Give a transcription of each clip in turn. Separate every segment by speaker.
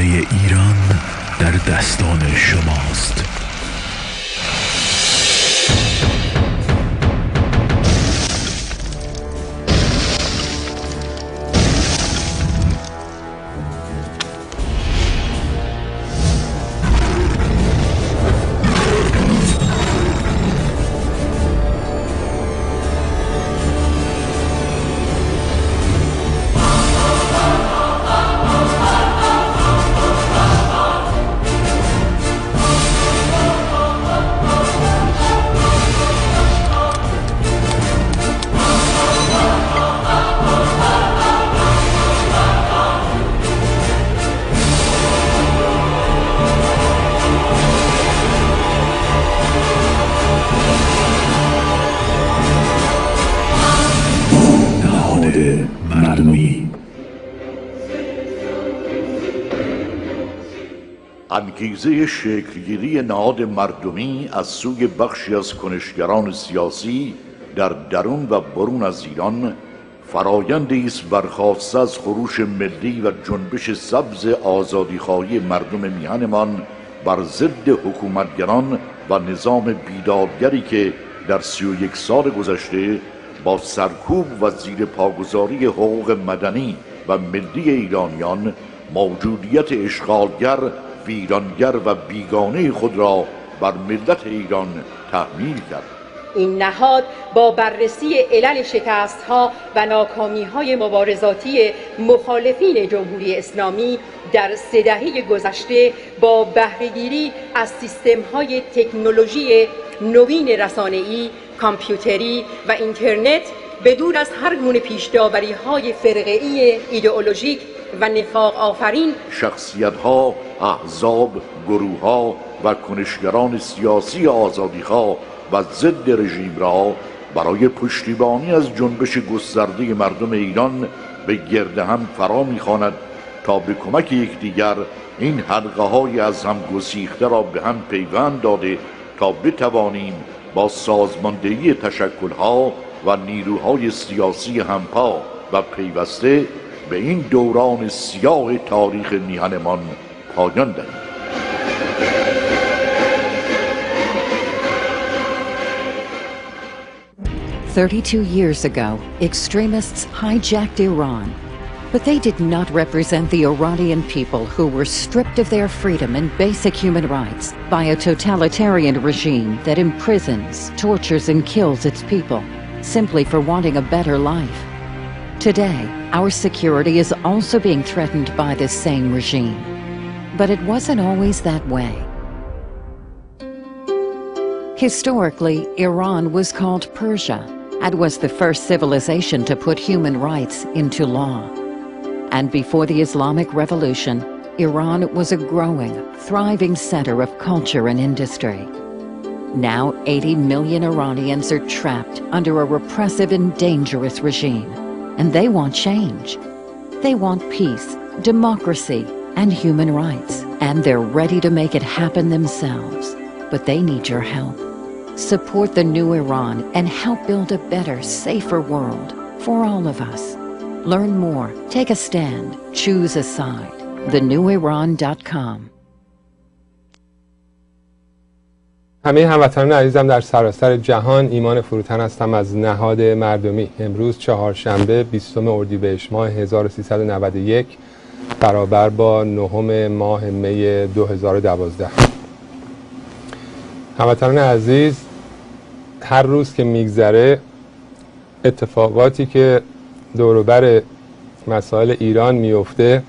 Speaker 1: ایران در دستان شماست.
Speaker 2: انگیزه شکلگیری نهاد مردمی از سوی بخشی از کنشگران سیاسی در درون و برون از ایران فرایندی است برخاسته از خروش ملی و جنبش سبز آزادیخواهی مردم میهنمان بر ضد حکومتگران و نظام بیدادگری که در 31 سال گذشته با سرکوب و زیر پاگذاری حقوق مدنی و ملی ایرانیان موجودیت اشغالگر، ویرانگر و بیگانه خود را بر ملت ایران تحمیل کرد.
Speaker 3: این نهاد با بررسی علل شکست‌ها و ناکامی‌های مبارزاتی مخالفین جمهوری اسلامی در 3 دهه گذشته با بهره‌گیری از سیستم‌های تکنولوژی نوین رسانه‌ای، کامپیوتری و اینترنت بدون از هر گونه پیش‌داوری‌های فرقه‌ای ایدئولوژیک و نفاق آفرین
Speaker 2: شخصیت‌ها، احزاب، گروه‌ها و کنشگران سیاسی آزادیخواه و ضد رژیم را برای پشتیبانی از جنبش گسترده مردم ایران به گرد هم فرا می‌خواند تا به کمک یکدیگر این حلقه‌های از هم گسیخته را به هم پیوند داده تا بتوانیم با سازماندهی تشکل‌ها و نیروهای سیاسی همپا و پیوسته به این دوران سیاه تاریخ میهنمان پایان دهیم.
Speaker 4: "32 years ago, extremists hijacked Iran, but they did not represent the Iranian people who were stripped of their freedom and basic human rights by a totalitarian regime that imprisons, tortures, and kills its people simply for wanting a better life. Today, our security is also being threatened by this same regime. But it wasn't always that way. Historically, Iran was called Persia and was the first civilization to put human rights into law. And before the Islamic Revolution, Iran was a growing, thriving center of culture and industry. Now 80 million Iranians are trapped under a repressive and dangerous regime. And they want change. They want peace, democracy, and human rights. And they're ready to make it happen themselves. But they need your help. Support the new Iran and help build a better, safer world for all of us. Learn more, take a stand, choose a side. TheNewIran.com.
Speaker 5: همه هموطنان عزیزم در سراسر جهان، ایمان فروتن هستم از نهاد مردمی. امروز چهارشنبه 20 اردیبهشت ماه 1391 برابر با 9 ماه می 2012. هموطنان عزیز، هر روز که میگذره اتفاقاتی که دور و بر مسائل ایران میفته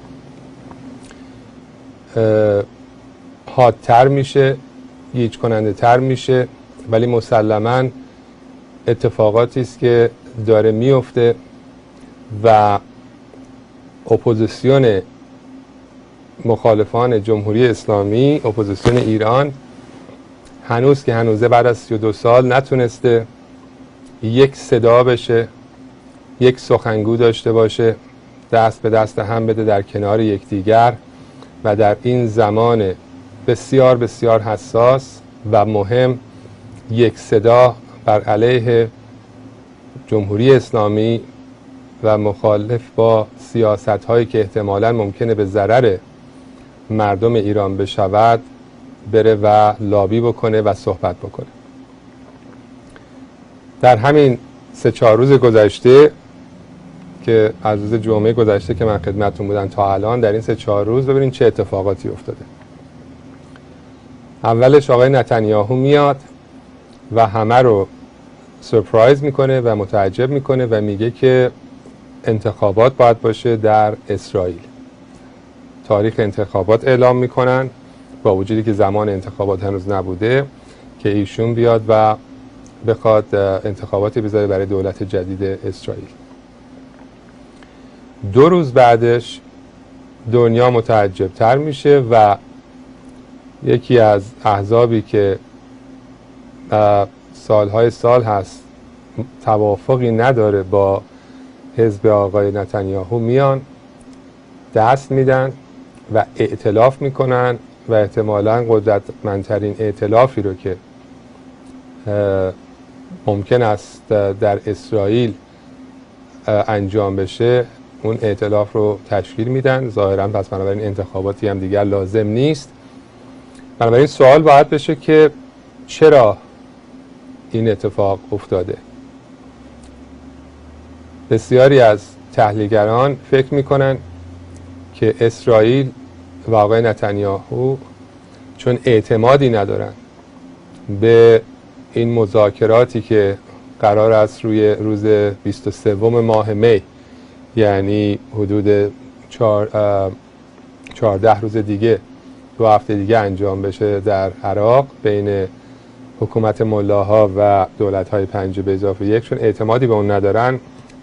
Speaker 5: حادتر میشه، گیج کننده تر میشه، ولی مسلماً اتفاقاتی است که داره میفته و اپوزیسیون مخالفان جمهوری اسلامی، اپوزیسیون ایران، هنوز که هنوزه بعد از 32 سال نتونسته یک صدا بشه، یک سخنگو داشته باشه، دست به دست هم بده در کنار یکدیگر و در این زمان بسیار بسیار حساس و مهم یک صدا بر علیه جمهوری اسلامی و مخالف با سیاست هایی که احتمالاً ممکنه به ضرر مردم ایران بشود بره و لابی بکنه و صحبت بکنه. در همین 3-4 روز گذشته که از روز جمعه گذشته که من خدمتتون بودم تا الان، در این 3-4 روز ببینید چه اتفاقاتی افتاده. اولش آقای نتانیاهو میاد و همه رو سرپرایز میکنه و متعجب میکنه و میگه که انتخابات باید باشه در اسرائیل. تاریخ انتخابات اعلام میکنن با وجودی که زمان انتخابات هنوز نبوده، که ایشون بیاد و بخواد انتخاباتی بذاره برای دولت جدید اسرائیل. 2 روز بعدش دنیا متعجب تر میشه و یکی از احزابی که سالهای سال هست توافقی نداره با حزب آقای نتانیاهو میان دست میدن و ائتلاف میکنن و احتمالاً قدرتمندترین ائتلافی رو که ممکن است در اسرائیل انجام بشه اون ائتلاف رو تشکیل میدن ظاهراً. پس بنابراین انتخاباتی هم دیگر لازم نیست. بنابراین سوال باید بشه که چرا این اتفاق افتاده. بسیاری از تحلیلگران فکر میکنن که اسرائیل و آقای نتانیاهو چون اعتمادی ندارن به این مذاکراتی که قرار است روی روز 23 ماه می، یعنی حدود 14 روز دیگه، 2 هفته دیگه انجام بشه در عراق بین حکومت ملاها و دولت‌های 5+1، چون اعتمادی به اون ندارن،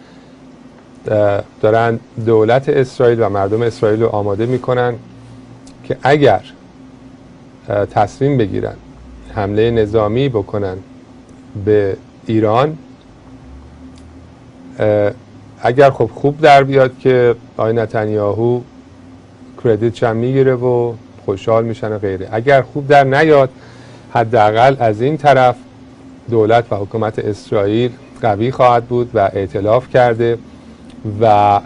Speaker 5: دارن دولت اسرائیل و مردم اسرائیل رو آماده میکنن که اگر تصمیم بگیرن حمله نظامی بکنن به ایران، اگر خب خوب در بیاد که آقای نتانیاهو کردیتش هم میگیره و خوشحال میشن و غیره. اگر خوب در نیاد، حداقل از این طرف دولت و حکومت اسرائیل قوی خواهد بود و ائتلاف کرده و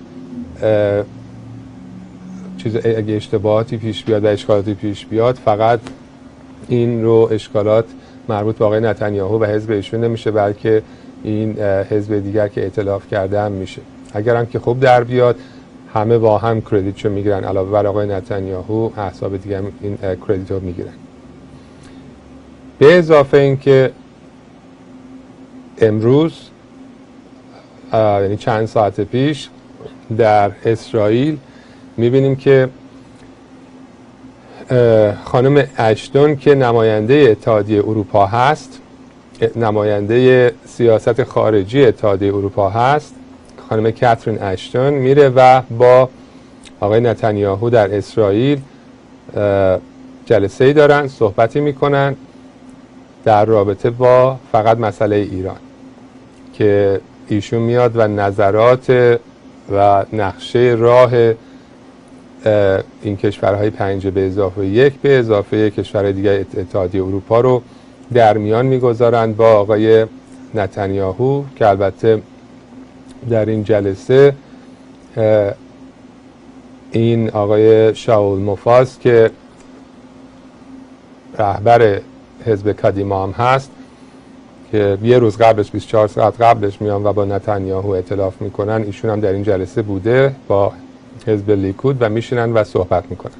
Speaker 5: اگه اشتباهاتی پیش بیاد و اشکالاتی پیش بیاد، فقط این رو اشکالات مربوط به آقای نتانیاهو و حزب ایشون نمیشه، بلکه این حزب دیگر که ائتلاف کرده هم میشه. اگر هم که خوب در بیاد، همه با هم کردیتشو میگیرن، علاوه بر آقای نتانیاهو احزاب دیگه هم این کردیت رو میگیرن. به اضافه این که امروز یعنی چند ساعت پیش در اسرائیل میبینیم که خانم اشتون که نماینده اتحادیه اروپا هست، نماینده سیاست خارجی اتحادیه اروپا هست، خانم کاترین اشتون میره و با آقای نتانیاهو در اسرائیل جلسه‌ای دارن، صحبتی میکنن در رابطه با فقط مسئله ایران، که ایشون میاد و نظرات و نقشه راه این کشورهای 5+1 به اضافه کشورهای دیگر اتحادیه اروپا رو در میان میگذارند با آقای نتانیاهو، که البته در این جلسه این آقای شاول موفاز که رهبر حزب کدیما هم هست، که یه روز قبلش 24 ساعت قبلش میان و با نتانیاهو ائتلاف میکنن، ایشون هم در این جلسه بوده با حزب لیکود و میشینن و صحبت میکنن.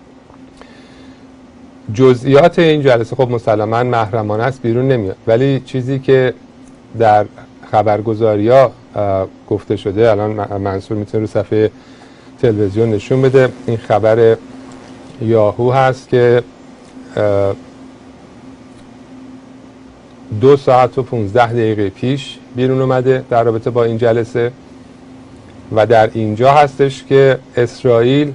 Speaker 5: جزئیات این جلسه خب مسلماً محرمانه است، بیرون نمیاد، ولی چیزی که در خبرگزاری‌ها گفته شده، الان منصور میتونه رو صفحه تلویزیون نشون بده، این خبر یاهو هست که 2 ساعت و 15 دقیقه پیش بیرون اومده در رابطه با این جلسه، و در اینجا هستش که اسرائیل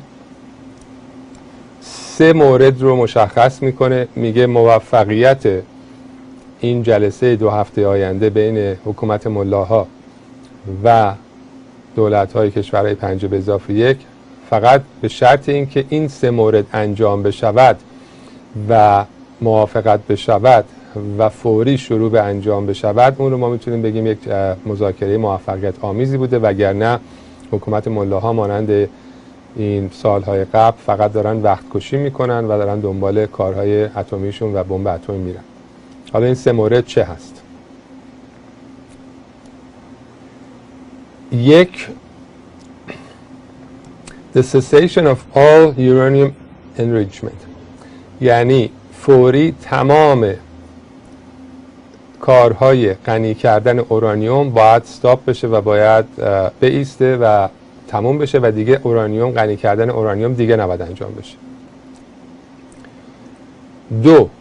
Speaker 5: 3 مورد رو مشخص میکنه. میگه موفقیت این جلسه 2 هفته آینده بین حکومت ملاها و دولت‌های کشورهای 5+1 فقط به شرط اینکه این 3 مورد انجام بشود و موافقت بشود و فوری شروع به انجام بشود، اون رو ما میتونیم بگیم یک مذاکره موفقیت آمیزی بوده، وگرنه حکومت ملاها مانند این سالهای قبل فقط دارن وقت کشی میکنن و دارن دنبال کارهای اتمیشون و بمب اتمی میرن. حالا این 3 مورد چه هست؟ یک، the cessation of all uranium enrichment، یعنی فوری تمام کارهای غنی کردن اورانیوم باید استاپ بشه و باید بایسته و تموم بشه و دیگه اورانیوم، غنی کردن اورانیوم دیگه نباید انجام بشه. 2،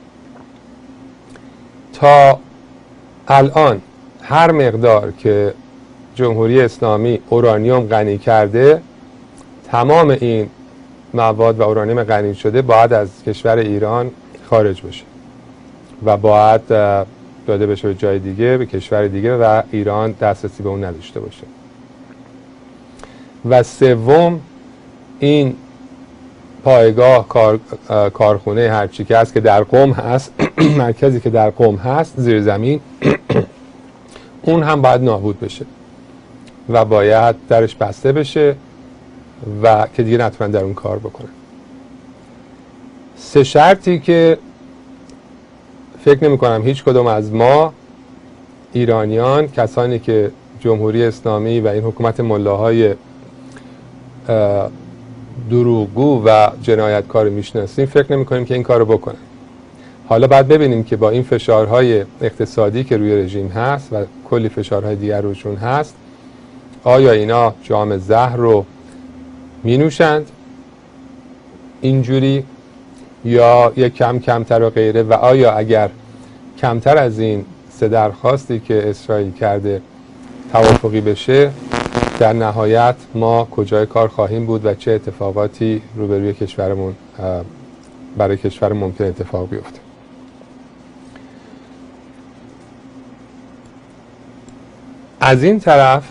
Speaker 5: تا الان هر مقدار که جمهوری اسلامی اورانیوم غنی کرده، تمام این مواد و اورانیوم غنی شده باید از کشور ایران خارج بشه و باید داده بشه به جای دیگه، به کشور دیگه و ایران دسترسی به اون نداشته باشه. و 3، این پایگاه، کارخونه، هرچی که هست که در قم هست مرکزی که در قم هست زیر زمین اون هم باید نابود بشه و باید درش بسته بشه و که دیگه نتونن در اون کار بکنن. 3 شرطی که فکر نمی کنم هیچ کدوم از ما ایرانیان، کسانی که جمهوری اسلامی و این حکومت ملاهای دروغگو و جنایتکار میشناسیم، فکر نمی کنیم که این کارو بکنن. حالا بعد ببینیم که با این فشارهای اقتصادی که روی رژیم هست و کلی فشارهای دیگر روشون هست، آیا اینا جام زهر رو می نوشند اینجوری یا یک کمتر و غیره، و آیا اگر کمتر از این 3 درخواستی که اسرائیل کرده توافقی بشه، در نهایت ما کجای کار خواهیم بود و چه اتفاقاتی روبروی کشورمون برای کشور ممکن اتفاق بیفته. از این طرف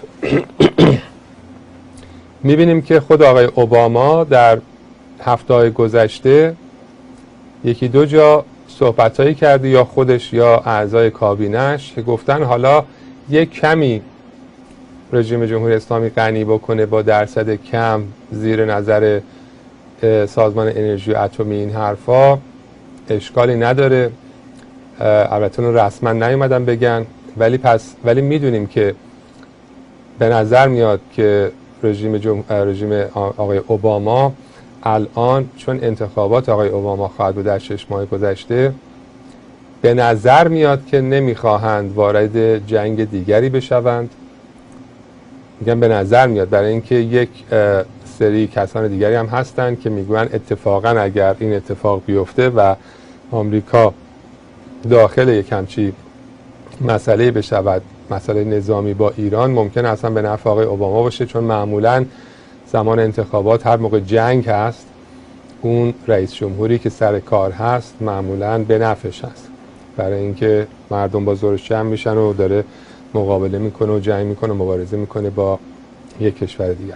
Speaker 5: میبینیم که خود آقای اوباما در هفته‌های گذشته 1-2 جا صحبتایی کرده، یا خودش یا اعضای کابینش، که گفتن حالا یک کمی رژیم جمهوری اسلامی غنی بکنه با درصد کم زیر نظر سازمان انرژی اتمی، این حرفا اشکالی نداره. البته اون رسما نیومدن بگن، ولی میدونیم که به نظر میاد که رژیم آقای اوباما الان، چون انتخابات آقای اوباما خواهد بود در 6 ماه گذشته، به نظر میاد که نمیخواهند وارد جنگ دیگری بشوند. میگم به نظر میاد، برای اینکه یک سری کسان دیگری هم هستن که میگوین اتفاقا اگر این اتفاق بیفته و آمریکا داخل یک همچی مسئله بشود، مسئله نظامی با ایران، ممکن اصلا به نفع آقای اوباما باشه، چون معمولا زمان انتخابات هر موقع جنگ هست، اون رئیس جمهوری که سر کار هست معمولا به نفعش هست، برای اینکه مردم با زورش جمع میشن و داره مقابله میکنه و جنگ میکنه و مبارزه میکنه با یک کشور دیگر.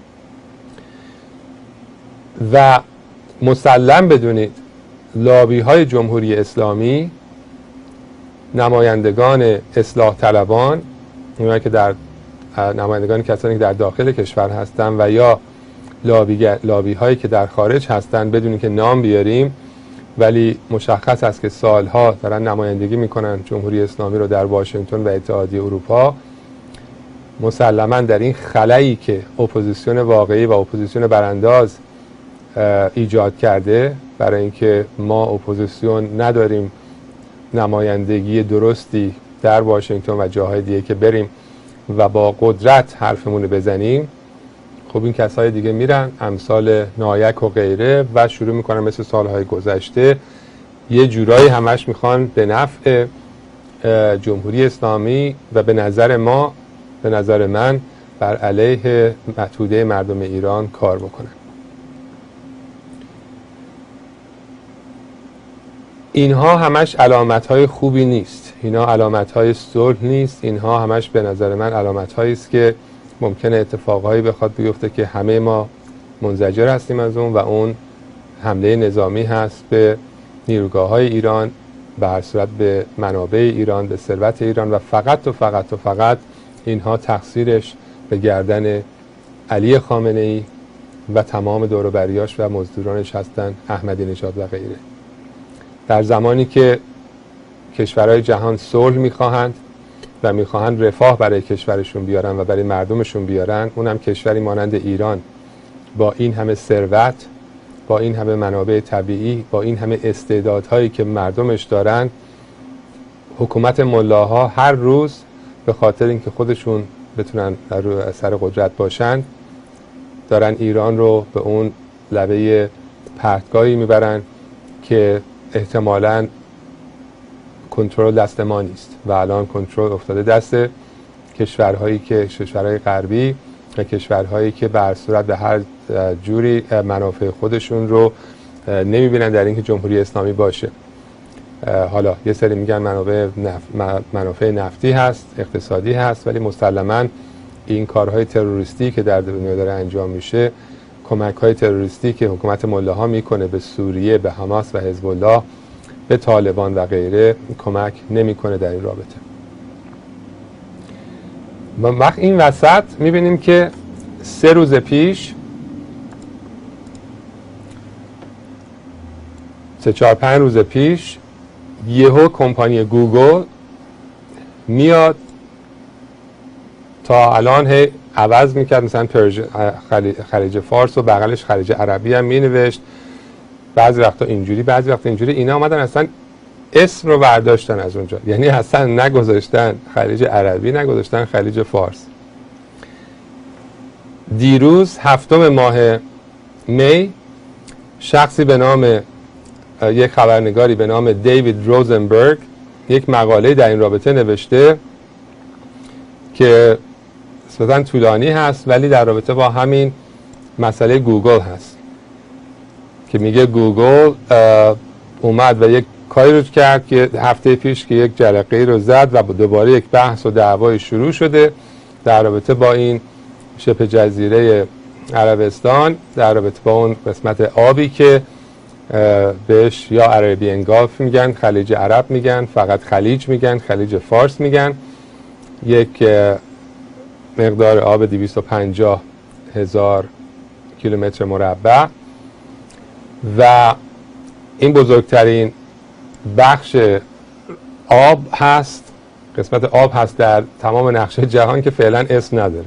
Speaker 5: و مسلم بدونید لابی های جمهوری اسلامی، نمایندگان اصلاح طلبان، اونایی که در نمایندگان کسانی که در داخل کشور هستن و یا لابی هایی که در خارج هستن، بدونید که نام بیاریم، ولی مشخص است که سالها دارن نمایندگی میکنن جمهوری اسلامی رو در واشنگتن و اتحادیه اروپا. مسلما در این خلایی که اپوزیسیون واقعی و اپوزیسیون برانداز ایجاد کرده، برای اینکه ما اپوزیسیون نداریم نمایندگی درستی در واشنگتن و جاهای دیگه که بریم و با قدرت حرفمون رو بزنیم، خب این کسای دیگه میرن امثال نایک و غیره و شروع میکنن مثل سالهای گذشته یه جورایی همش میخوان به نفع جمهوری اسلامی و به نظر من بر علیه توده مردم ایران کار بکنن. اینها همش علامت‌های خوبی نیست، اینها علامت‌های صلح نیست، اینها همش به نظر من علامت‌هایی است که ممکنه اتفاقهایی بخواد بیفته که همه ما منزجر هستیم از اون، و اون حمله نظامی هست به نیروگاه‌های ایران، به هر صورت به منابع ایران، به ثروت ایران، و فقط اینها تقصیرش به گردن علی خامنه‌ای و تمام دور و بریاش و مزدورانش هستن احمدی نژاد و غیره. در زمانی که کشورهای جهان صلح میخواهند و میخواهند رفاه برای کشورشون بیارن و برای مردمشون بیارن، اونم کشوری مانند ایران با این همه ثروت، با این همه منابع طبیعی، با این همه استعدادهایی که مردمش دارن، حکومت ملاها هر روز به خاطر اینکه خودشون بتونن در سر قدرت باشن دارن ایران رو به اون لبه پرتگاهی میبرن که احتمالاً کنترل دست ما نیست و الان کنترل افتاده دست کشورهای غربی و کشورهایی که به هر صورت به هر جوری منافع خودشون رو نمیبینن در اینکه جمهوری اسلامی باشه. حالا یه سری میگن منافع نفتی هست، اقتصادی هست، ولی مسلماً این کارهای تروریستی که در دنیا داره انجام میشه، کمک‌های تروریستی که حکومت ملاها میکنه به سوریه، به حماس و حزب الله، به طالبان و غیره، کمک نمیکنه در این رابطه. وقت این وسط میبینیم که 3 روز پیش 3-4-5 روز پیش یهو کمپانی گوگل میاد، تا الان هی عوض میکرد، مثلا خلیج فارس و بغلش خلیج عربی هم مینوشت، بعضی وقتا اینجوری بعضی وقتا اینجوری. اینا اومدن اصلا اسم رو برداشتن از اونجا، یعنی اصلا نگذاشتن خلیج عربی، نگذاشتن خلیج فارس. دیروز 7 ماه می شخصی به نام یک خبرنگاری به نام دیوید روزنبرگ یک مقاله در این رابطه نوشته که نسبتاً طولانی هست، ولی در رابطه با همین مسئله گوگل هست که میگه گوگل اومد و یک کاری رو کرد که هفته پیش که یک جرقه‌ای رو زد و دوباره یک بحث و دعوای شروع شده در رابطه با این شبه جزیره عربستان، در رابطه با اون قسمت آبی که بهش یا عربین گالف میگن، خلیج عرب میگن، فقط خلیج میگن، خلیج فارس میگن. یک مقدار آب 250,000 کیلومتر مربع و این بزرگترین بخش آب هست، قسمت آب هست در تمام نقشه جهان که فعلا اسم نداره.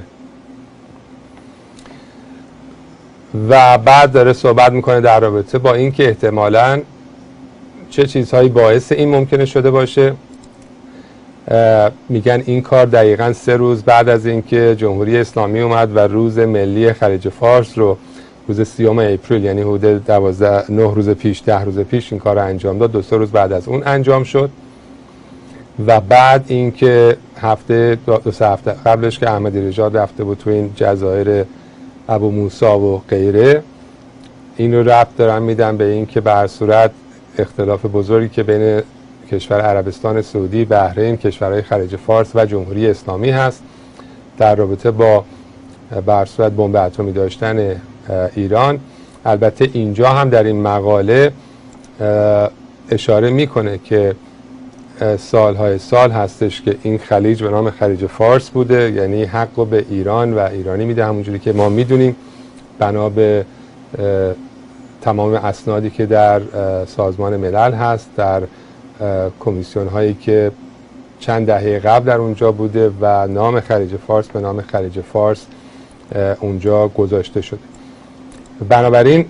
Speaker 5: و بعد داره صحبت میکنه در رابطه با این که احتمالاً چه چیزهایی باعث این ممکنه شده باشه. میگن این کار دقیقاً 3 روز بعد از اینکه جمهوری اسلامی اومد و روز ملی خلیج فارس رو روز 30 اپریل، یعنی حدود 9 روز پیش 10 روز پیش این کار رو انجام داد، 2-3 روز بعد از اون انجام شد. و بعد اینکه هفته 2-3 هفته قبلش که احمدی نژاد رفته بود تو این جزایر ابو موسی و غیره، این رو ربط دارن میدن به این که به هر صورت اختلاف بزرگی که بین کشور عربستان سعودی، بحرین، کشورهای خلیج فارس و جمهوری اسلامی هست در رابطه با به هر صورت بمب اتمی داشتن ایران. البته اینجا هم در این مقاله اشاره میکنه که سالهای سال هستش که این خلیج به نام خلیج فارس بوده، یعنی حق رو به ایران و ایرانی میده، همونجوری که ما میدونیم بنا به تمام اسنادی که در سازمان ملل هست، در کمیسیون هایی که چند دهه قبل در اونجا بوده و نام خلیج فارس به نام خلیج فارس اونجا گذاشته شده. بنابراین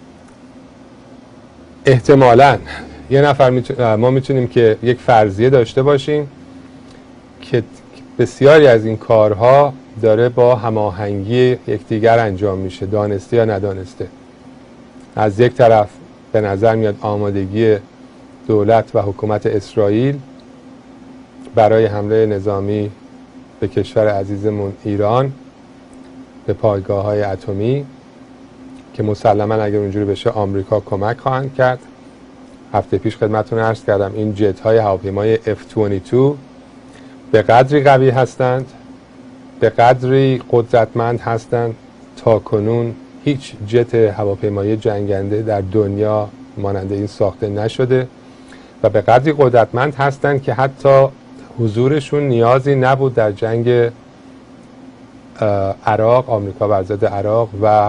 Speaker 5: احتمالاً یه نفر ما میتونیم که یک فرضیه داشته باشیم که بسیاری از این کارها داره با هماهنگی یکدیگر انجام میشه، دانسته یا ندانسته. از یک طرف به نظر میاد آمادگی دولت و حکومت اسرائیل برای حمله نظامی به کشور عزیزمون ایران، به پایگاه‌های اتمی که مسلماً اگر اونجوری بشه آمریکا کمک خواهند کرد. هفته پیش خدمتتون عرض کردم این جت‌های هواپیمای F-22 به قدری قوی هستند، به قدری قدرتمند هستند تا کنون هیچ جت هواپیمای جنگنده در دنیا مانند این ساخته نشده و به قدری قدرتمند هستند که حتی حضورشون نیازی نبود در جنگ عراق، آمریکا بر ضد عراق و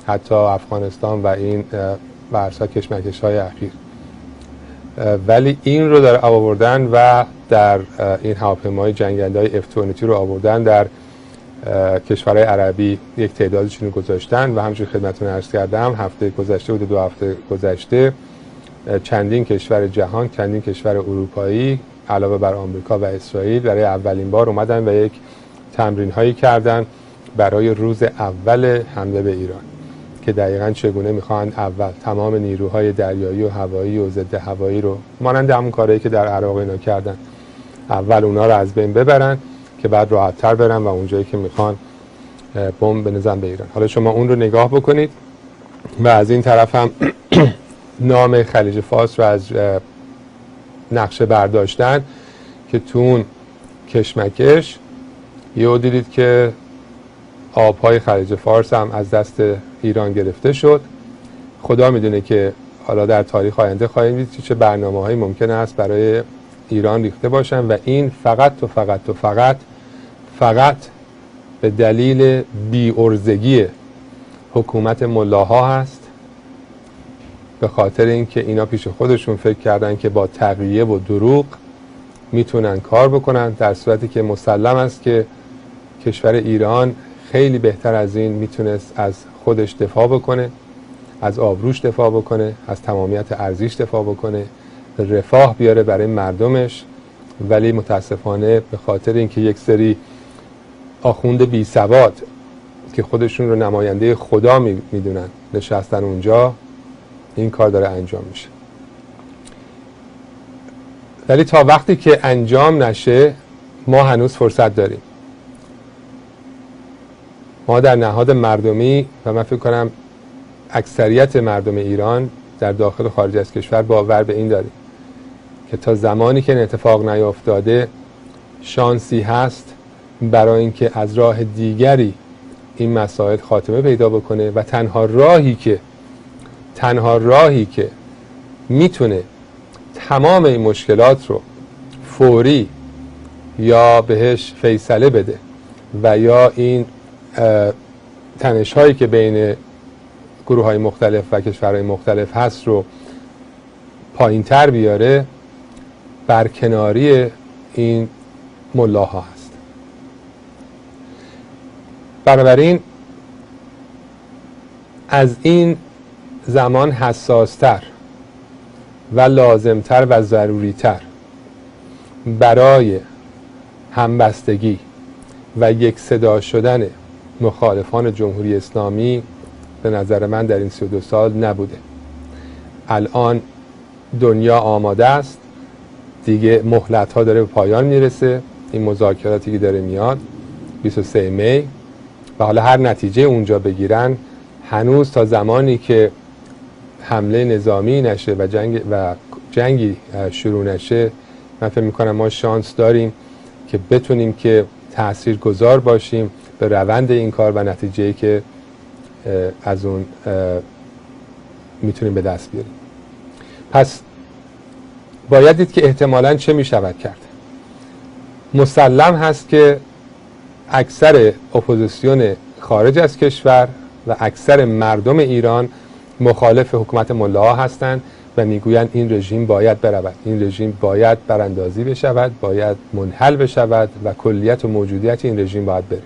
Speaker 5: حتی افغانستان و این ورسا کشمکش‌های اخیر. ولی این رو در آوردن و در این هواپیمای جنگنده‌های F-22 رو آوردن در کشورهای عربی یک تعدادشون رو گذاشتن و همچون خدمتتون عرض کردم هفته گذشته بود 2 هفته گذشته چندین کشور جهان، چندین کشور اروپایی علاوه بر آمریکا و اسرائیل برای اولین بار اومدن و یک تمرین هایی کردن برای روز اول حمله به ایران که دقیقاً چگونه میخواهند اول تمام نیروهای دریایی و هوایی و ضد هوایی رو مانند همون کارهایی که در عراق اینا کردن اول اونا رو از بین ببرن که بعد راحت‌تر برن و اونجایی که میخوان بمب بزنن به ایران. حالا شما اون رو نگاه بکنید و از این طرف هم نام خلیج فارس رو از نقشه برداشتن که تو اون کشمکش یهو دیدید که آبهای خلیج فارس هم از دست ایران گرفته شد. خدا میدونه که حالا در تاریخ آینده خواهیم دید چه برنامه‌هایی ممکن است برای ایران ریخته باشن و این فقط به دلیل بی‌عرضگی حکومت ملاها هست، به خاطر اینکه اینا پیش خودشون فکر کردن که با تقیه و دروغ میتونن کار بکنن، در صورتی که مسلم است که کشور ایران خیلی بهتر از این میتونست از خودش دفاع بکنه، از آبروش دفاع بکنه، از تمامیت ارضیش دفاع بکنه، رفاه بیاره برای مردمش. ولی متاسفانه به خاطر اینکه یک سری آخوند بی سواد که خودشون رو نماینده خدا میدونن نشستن اونجا، این کار داره انجام میشه. ولی تا وقتی که انجام نشه ما هنوز فرصت داریم. ما در نهاد مردمی و من فکر کنم اکثریت مردم ایران در داخل و خارج از کشور باور به این داریم که تا زمانی که این اتفاق نیافتاده شانسی هست برای اینکه از راه دیگری این مسائل خاتمه پیدا بکنه و تنها راهی که میتونه تمام این مشکلات رو فوری یا بهش فیصله بده و یا این تنش هایی که بین گروه های مختلف و کشورهای مختلف هست رو پایین تر بیاره، برکناری این ملاها هست. بنابراین از این زمان حساستر و لازمتر و ضروریتر برای همبستگی و یک صدا شدن مخالفان جمهوری اسلامی به نظر من در این 32 سال نبوده. الان دنیا آماده است دیگه، مهلت ها داره به پایان میرسه، این مذاکراتی که داره میاد 23 می و حالا هر نتیجه اونجا بگیرن، هنوز تا زمانی که حمله نظامی نشه و جنگی شروع نشه، من فکر میکنم ما شانس داریم که بتونیم که تاثیرگذار باشیم به روند این کار و نتیجه‌ای که از اون میتونیم به دست بیاریم. پس باید دید که احتمالاً چه میشود کرد. مسلم هست که اکثر اپوزیسیون خارج از کشور و اکثر مردم ایران مخالف حکومت ملاها هستند و میگویند این رژیم باید برود، این رژیم باید براندازی بشود، باید منحل بشود و کلیت و موجودیت این رژیم باید بره.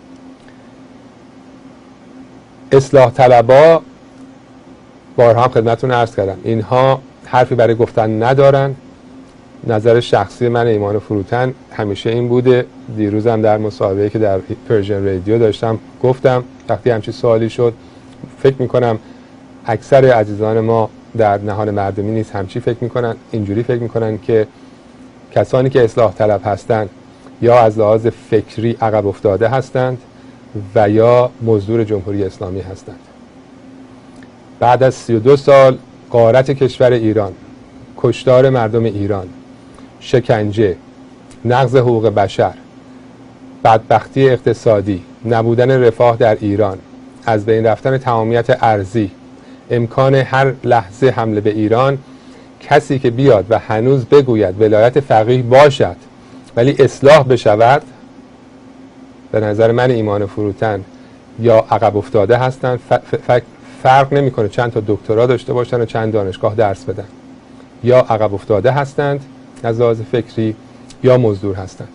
Speaker 5: اصلاح طلبا بارها هم خدمتتون عرض کردم اینها حرفی برای گفتن ندارن. نظر شخصی من ایمان فروتن همیشه این بوده، دیروزم در مصاحبه‌ای که در پرژن رادیو داشتم گفتم وقتی همچین سوالی شد، فکر میکنم اکثر عزیزان ما در نهاد مردمی نیز همچی فکر میکنن، اینجوری فکر میکنن که کسانی که اصلاح طلب هستند یا از لحاظ فکری عقب افتاده هستند و یا مزدور جمهوری اسلامی هستند. بعد از 32 سال غارت کشور ایران، کشتار مردم ایران، شکنجه، نقض حقوق بشر، بدبختی اقتصادی، نبودن رفاه در ایران، از بین رفتن تمامیت ارضی، امکان هر لحظه حمله به ایران، کسی که بیاد و هنوز بگوید ولایت فقیه باشد ولی اصلاح بشود، به نظر من ایمان فروتن یا عقب افتاده هستند. فرق نمیکنه چند تا دکترا داشته باشن و چند دانشگاه درس بدن، یا عقب افتاده هستند از لحاظ فکری یا مزدور هستند.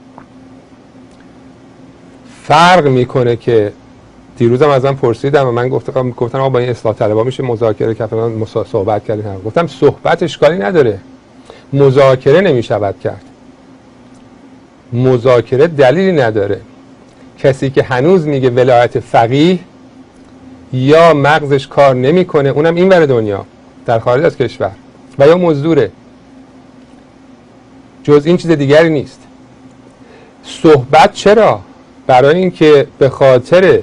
Speaker 5: فرق میکنه که دیروزم ازم پرسیدم و من گفتم آقا با این اصلاح طلبا میشه مذاکره کرد؟ من صحبت کردیم، گفتم صحبت اشکالی نداره، مذاکره نمیشود کرد. مذاکره دلیلی نداره. کسی که هنوز میگه ولایت فقیه یا مغزش کار نمیکنه، اونم این ور دنیا در خارج از کشور، و یا مزدوره، جز این چیز دیگری نیست. صحبت چرا؟ برای اینکه به خاطر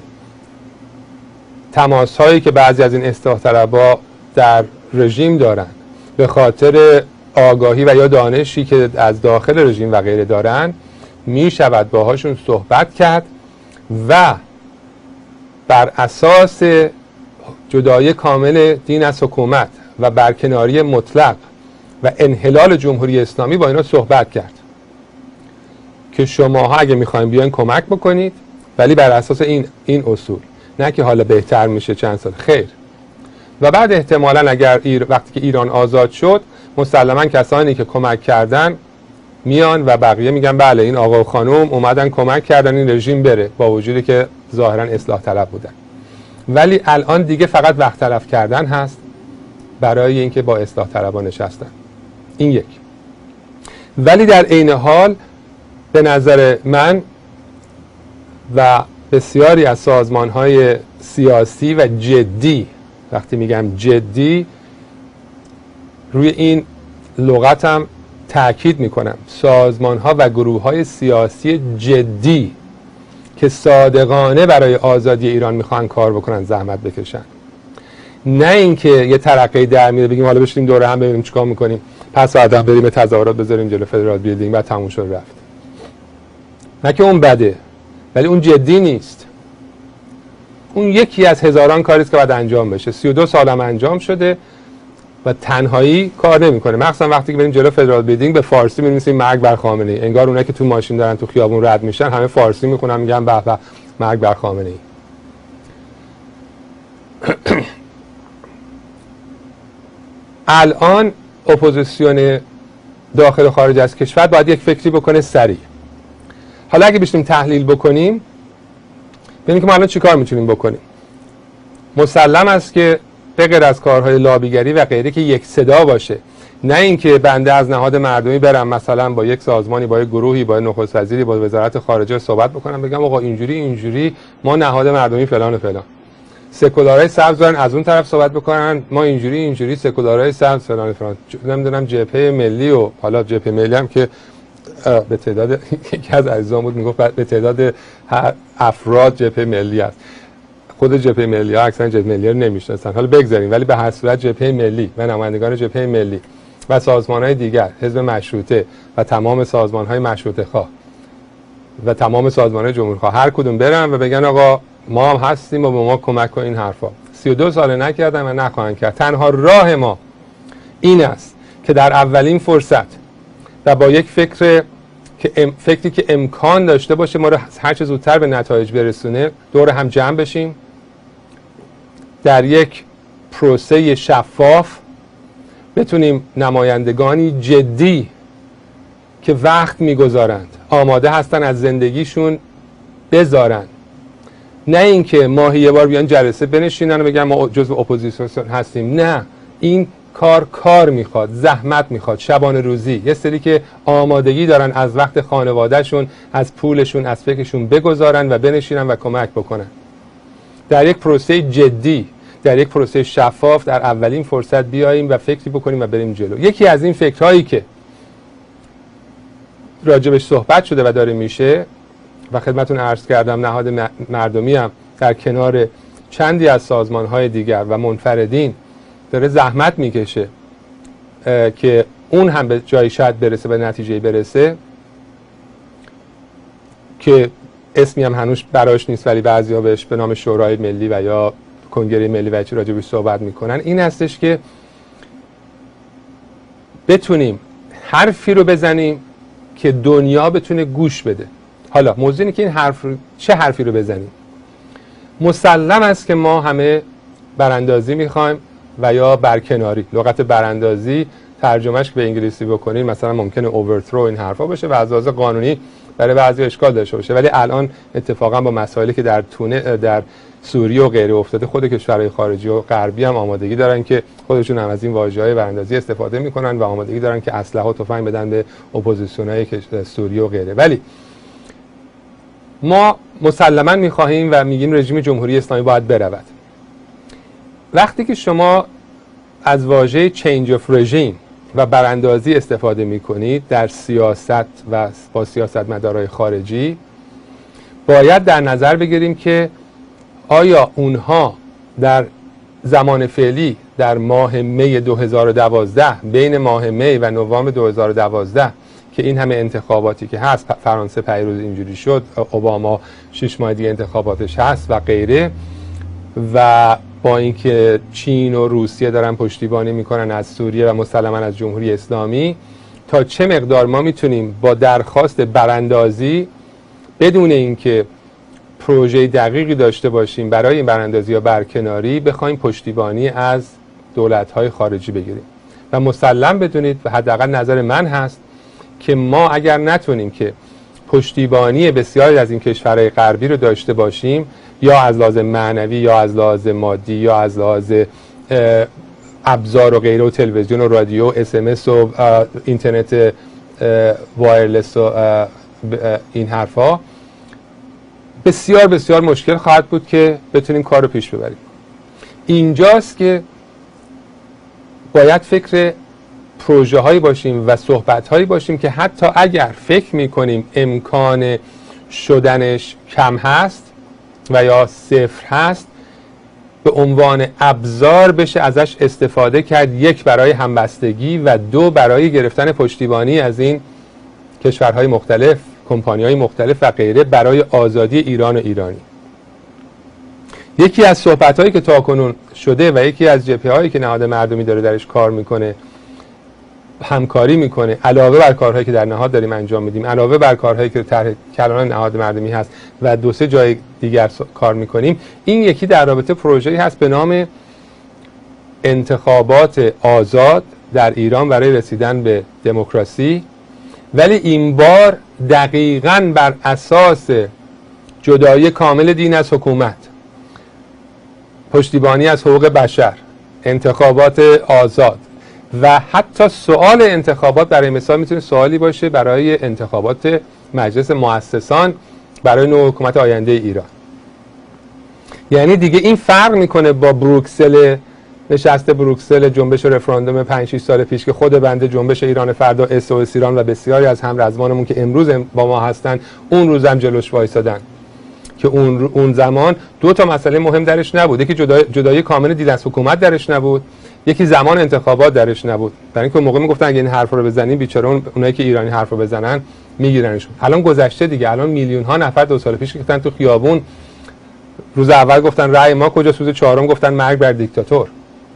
Speaker 5: تماس هایی که بعضی از این اصلاح طلبا در رژیم دارن، به خاطر آگاهی و یا دانشی که از داخل رژیم و غیره دارن، می شود باهاشون صحبت کرد و بر اساس جدایی کامل دین از حکومت و برکناری مطلق و انحلال جمهوری اسلامی با اینا صحبت کرد که شماها اگه میخواین بیاین کمک بکنید، ولی بر اساس این اصول، نه که حالا بهتر میشه چند سال، خیر. و بعد احتمالاً اگر وقتی که ایران آزاد شد، مسلماً کسانی که کمک کردن میان و بقیه میگن بله این آقا و خانم اومدن کمک کردن این رژیم بره، با وجودی که ظاهراً اصلاح طلب بودن. ولی الان دیگه فقط وقت تلف کردن هست برای اینکه با اصلاح طلبا نشستن. این یک. ولی در عین حال به نظر من و بسیاری از سازمان‌های سیاسی و جدی، وقتی میگم جدی روی این لغتم تأکید میکنم، سازمان‌ها و گروه‌های سیاسی جدی که صادقانه برای آزادی ایران میخوان کار بکنن، زحمت بکشن، نه اینکه یه ترقه در میره بگیم حالا بشینیم دوره هم ببینیم چیکار میکنیم، پس بعدا بریم تظاهرات بذاریم جلو فدرال بیلدینگ بعد تموم شد رفت. نه که اون بده، ولی اون جدی نیست. اون یکی از هزاران کاری است که باید انجام بشه. 32 سالم انجام شده و تنهایی کار نمیکنه. مخصوصا وقتی که بریم جلو فدرال بیلدینگ به فارسی می‌نویسیم مرگ بر خامنه‌ای، انگار اونایی که تو ماشین دارن تو خیابون رد میشن همه فارسی میخونن، میگن به به مرگ بر خامنه‌ای. الان اپوزیسیون داخل و خارج از کشور باید یک فکری بکنه سریع. حالا اگه بشیم تحلیل بکنیم ببینیم که ما الان چی کار میتونیم بکنیم. مسلم است که به غیر از کارهای لابیگری و غیره که یک صدا باشه، نه اینکه بنده از نهاد مردمی برم مثلا با یک سازمانی، با یک گروهی، با نخست وزیری، با وزارت خارجه صحبت بکنم بگم آقا اینجوری ما نهاد مردمی فلان و فلان، سکولارای سبز دارن از اون طرف صحبت بکنن ما اینجوری سکولارای سبز فلان فلان، نمیدونم جبهه ملی و حالا جبهه ملی هم که به تعداد یکی از عزیزان بود میگفت به تعداد افراد جبهه ملی است. خود جبهه ملی ها اکثرا جبهه ملی رو نمیشناسن، حالا بگذاریم، ولی به هر صورت جبهه ملی و نمایندگان جبهه ملی و سازمان‌های دیگر، حزب مشروطه و تمام سازمان‌های مشروطه خواه و تمام سازمان‌های جمهوری‌خواه هر کدوم برن و بگن آقا ما هم هستیم و به ما کمک کن این حرفا. 32 سال نکردن و نخواهند کرد. تنها راه ما این است که در اولین فرصت و با یک فکری که امکان داشته باشه ما رو هر چه زودتر به نتایج برسونه، دور هم جمع بشیم در یک پروسه شفاف، بتونیم نمایندگانی جدی که وقت میگذارند، آماده هستن از زندگیشون بذارن، نه اینکه ماهی یه بار بیان جلسه بنشینن و بگن ما جزو اپوزیسیون هستیم. نه، این کار میخواد، زحمت میخواد، شبانه روزی، یه سری که آمادگی دارن از وقت خانوادهشون، از پولشون، از فکرشون بگذارن و بنشینن و کمک بکنن در یک پروسه جدی، در یک پروسه شفاف. در اولین فرصت بیاییم و فکری بکنیم و بریم جلو. یکی از این فکرهایی که راجبش صحبت شده و داره میشه و خدمتون عرض کردم نهاد مردمی هم در کنار چندی از سازمان‌های دیگر و منفردین داره زحمت میکشه که اون هم به جایی شاید برسه، به نتیجه برسه که اسمی هم هنوز براش نیست ولی بعضی‌ها بهش به نام شورای ملی و یا کنگره ملی و چی راجبش صحبت میکنن. این هستش که بتونیم حرفی رو بزنیم که دنیا بتونه گوش بده. حالا موضوع اینه که این چه حرفی رو بزنیم. مسلم است که ما همه براندازی میخوایم و یا برکناری. لغت براندازی ترجمهش به انگلیسی بکنین مثلا ممکنه overthrow این حرفا باشه و از لحاظ قانونی برای بعضی اشکال داشته باشه، ولی الان اتفاقا با مسائلی که در سوریه و غیره افتاده، خود کشورهای خارجی و غربی هم آمادگی دارن که خودشون هم از این واژه‌های براندازی استفاده میکنن و آمادگی دارن که اسلحه و تفنگ بدن به اپوزیسیون‌های سوریه و غیره. ولی ما مسلماً می‌خواهیم و میگیم رژیم جمهوری اسلامی باید برود. وقتی که شما از واژه change of regime و براندازی استفاده می‌کنید در سیاست و با سیاستمدارای خارجی، باید در نظر بگیریم که آیا اونها در زمان فعلی در ماه می 2012 بین ماه می و نوامبر 2012 که این همه انتخاباتی که هست، فرانسه پیروز اینجوری شد، اوباما 6 ماه دیگه انتخاباتش هست و غیره، و با اینکه چین و روسیه دارن پشتیبانی میکنن از سوریه و مسلماً از جمهوری اسلامی، تا چه مقدار ما میتونیم با درخواست براندازی بدون اینکه پروژه دقیقی داشته باشیم برای این براندازی یا برکناری بخوایم پشتیبانی از دولت‌های خارجی بگیریم. و مسلم بدونید و حداقل نظر من هست که ما اگر نتونیم که پشتیبانی بسیاری از این کشورهای غربی رو داشته باشیم، یا از لحاظ معنوی یا از لحاظ مادی یا از لحاظ ابزار و غیره و تلویزیون و رادیو، SMS و اینترنت وایرلس و این حرفا، بسیار بسیار مشکل خواهد بود که بتونیم کار رو پیش ببریم. اینجاست که باید فکر پروژه هایی باشیم و صحبت هایی باشیم که حتی اگر فکر میکنیم امکان شدنش کم هست و یا صفر هست، به عنوان ابزار بشه ازش استفاده کرد، یک برای همبستگی و دو برای گرفتن پشتیبانی از این کشورهای مختلف، کمپانی‌های مختلف و غیره، برای آزادی ایران و ایرانی. یکی از صحبت‌هایی که تاکنون شده و یکی از جبهه‌هایی که نهاد مردمی داره درش کار میکنه، همکاری میکنه، علاوه بر کارهایی که در نهاد داریم انجام میدیم، علاوه بر کارهایی که طرح کلان نهاد مردمی هست و 2-3 جای دیگر کار میکنیم، این یکی در رابطه پروژه‌ای هست به نام انتخابات آزاد در ایران برای رسیدن به دموکراسی، ولی این بار دقیقاً بر اساس جدایی کامل دین از حکومت، پشتیبانی از حقوق بشر، انتخابات آزاد و حتی سوال انتخابات برای مثال میتونه سوالی باشه برای انتخابات مجلس مؤسسان برای نوع حکومت آینده ایران. یعنی دیگه این فرق میکنه با بروکسل، نشست بروکسل جنبش رفراندوم 5-6 سال پیش که خود بنده جنبش ایران فردا، SOS ایران و بسیاری از همرزمانمون که امروز با ما هستن اون روز هم جلوش وایسادن، که اون زمان 2 تا مسئله مهم درش نبود. یکی جدایی کامل دین از حکومت درش نبود، یکی زمان انتخابات درش نبود. برای اینکه موقع میگفتن اگه این حرف رو بزنین بیچاره اونایی که ایرانی حرف رو بزنن میگیرنشون. الان گذشته دیگه، الان میلیون ها نفر 2 سال پیش گفتن تو خیابون، روز اول گفتن رأی ما کجاست، روز چهارم گفتن مرگ بر دیکتاتور.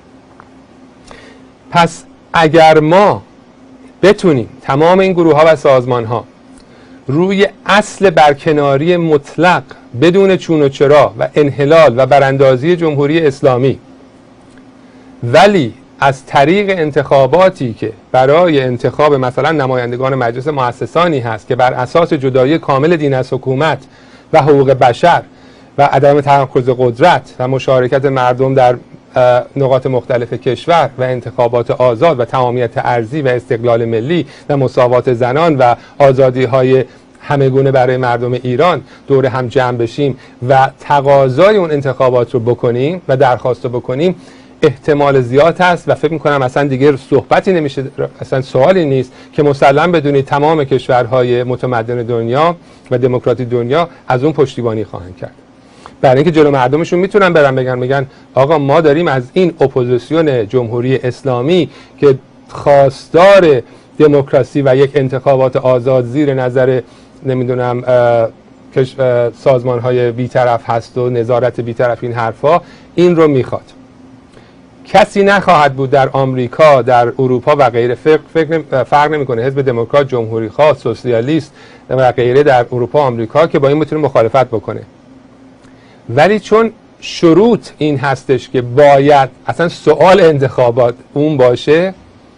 Speaker 5: پس اگر ما بتونیم تمام این گروه ها و سازمان ها روی اصل برکناری مطلق بدون چون و چرا و انحلال و براندازی جمهوری اسلامی، ولی از طریق انتخاباتی که برای انتخاب مثلا نمایندگان مجلس مؤسسانی هست که بر اساس جدایی کامل دین از حکومت و حقوق بشر و عدم تمرکز قدرت و مشارکت مردم در نقاط مختلف کشور و انتخابات آزاد و تمامیت ارضی و استقلال ملی و مساوات زنان و آزادی‌های همگونه برای مردم ایران دور هم جمع بشیم و تقاضای اون انتخابات رو بکنیم و درخواست رو بکنیم، احتمال زیاد هست و فکر می‌کنم اصلا دیگه صحبتی نمیشه، اصلا سوالی نیست که مسلم بدونید تمام کشورهای متمدن دنیا و دموکراتی دنیا از اون پشتیبانی خواهند کرد. برای اینکه جلو مردمشون میتونن برن بگن آقا ما داریم از این اپوزیسیون جمهوری اسلامی که خواستار دموکراسی و یک انتخابات آزاد زیر نظر نمیدونم سازمان‌های بی‌طرف هست و نظارت بی‌طرف این حرفا، این رو میخواد. کسی نخواهد بود در آمریکا، در اروپا و غیره، فرق نمیکنه حزب دموکرات، جمهوری خواه، سوسیالیست و غیره در اروپا و آمریکا، که با این بتونه مخالفت بکنه. ولی چون شروط این هستش که باید اصلا سوال انتخابات اون باشه،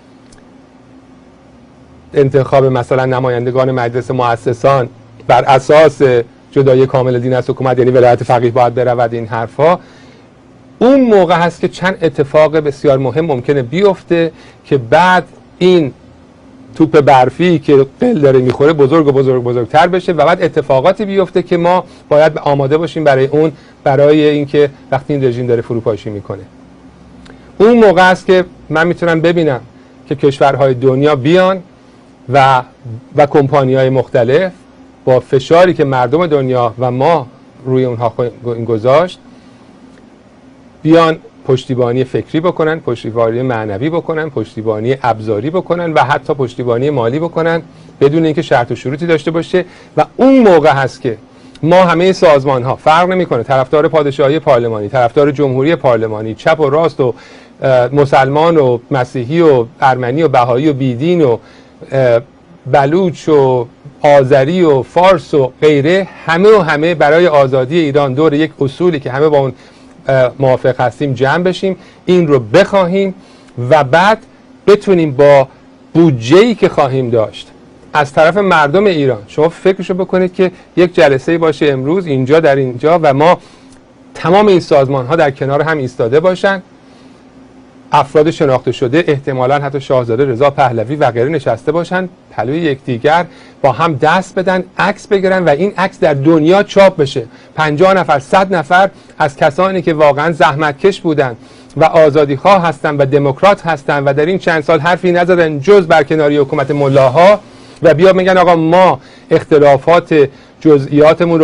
Speaker 5: انتخاب مثلا نمایندگان مجلس مؤسسان بر اساس جدایی کامل دین از حکومت، یعنی ولایت فقیه باید برود، این حرفا، اون موقع هست که چند اتفاق بسیار مهم ممکنه بیفته که بعد این توپ برفی که قل داره میخوره بزرگ و بزرگتر بشه و بعد اتفاقاتی بیفته که ما باید آماده باشیم برای اون، برای اینکه وقتی این رژیم داره فروپاشی میکنه. اون موقع است که من میتونم ببینم که کشورهای دنیا بیان و کمپانی‌های مختلف با فشاری که مردم دنیا و ما روی اونها گذاشت بیان پشتیبانی فکری بکنن، پشتیبانی معنوی بکنن، پشتیبانی ابزاری بکنن و حتی پشتیبانی مالی بکنن بدون اینکه شرط و شروطی داشته باشه. و اون موقع هست که ما همه سازمان ها، فرق نمیکنه طرفدار پادشاهی پارلمانی، طرفدار جمهوری پارلمانی، چپ و راست و مسلمان و مسیحی و ارمنی و بهایی و بیدین و بلوچ و آذری و فارس و غیره، همه برای آزادی ایران دور یک اصولی که همه با اون موافق هستیم جمع بشیم، این رو بخواهیم و بعد بتونیم با بودجه‌ای که خواهیم داشت از طرف مردم ایران. شما فکرشو بکنید که یک جلسه باشه امروز اینجا در اینجا و ما تمام این سازمان ها در کنار هم ایستاده باشن، افراد شناخته شده، احتمالاً حتی شاهزاده رضا پهلوی و غیره نشسته باشن پلوی یکدیگر، با هم دست بدن، عکس بگیرن و این عکس در دنیا چاپ بشه. 50 نفر 100 نفر از کسانی که واقعا زحمتکش بودن و آزادیخواه هستن و دموکرات هستن و در این چند سال حرفی نزدن جز برکناری حکومت ملاها و بیا میگن آقا ما اختلافات جزئیاتمون رو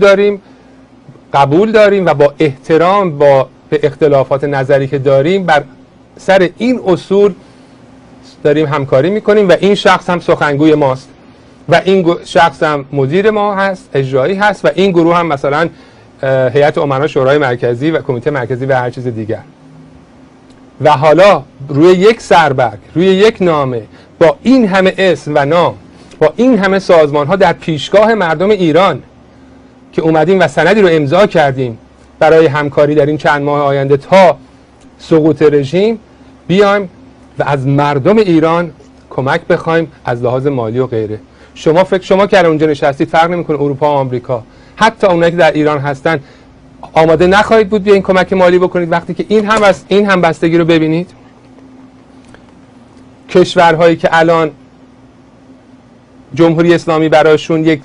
Speaker 5: قبول داریم و با احترام به اختلافات نظری که داریم بر سر این اصول داریم همکاری میکنیم و این شخص هم سخنگوی ماست و این شخص هم مدیر ما هست، اجرایی هست و این گروه هم مثلا هیئت امنا شورای مرکزی و کمیته مرکزی و هر چیز دیگر. و حالا روی یک سربرگ، روی یک نامه، با این همه اسم و نام، با این همه سازمان ها در پیشگاه مردم ایران که اومدیم و سندی رو امضا کردیم برای همکاری در این چند ماه آینده تا سقوط رژیم، بیایم و از مردم ایران کمک بخوایم از لحاظ مالی و غیره. شما که اونجا نشستید، فرق نمیکنه اروپا و آمریکا، حتی اونایی که در ایران هستن، آماده نخواهید بود بیاین کمک مالی بکنید وقتی که این همبستگی رو ببینید؟ کشورهایی که الان جمهوری اسلامی براشون یک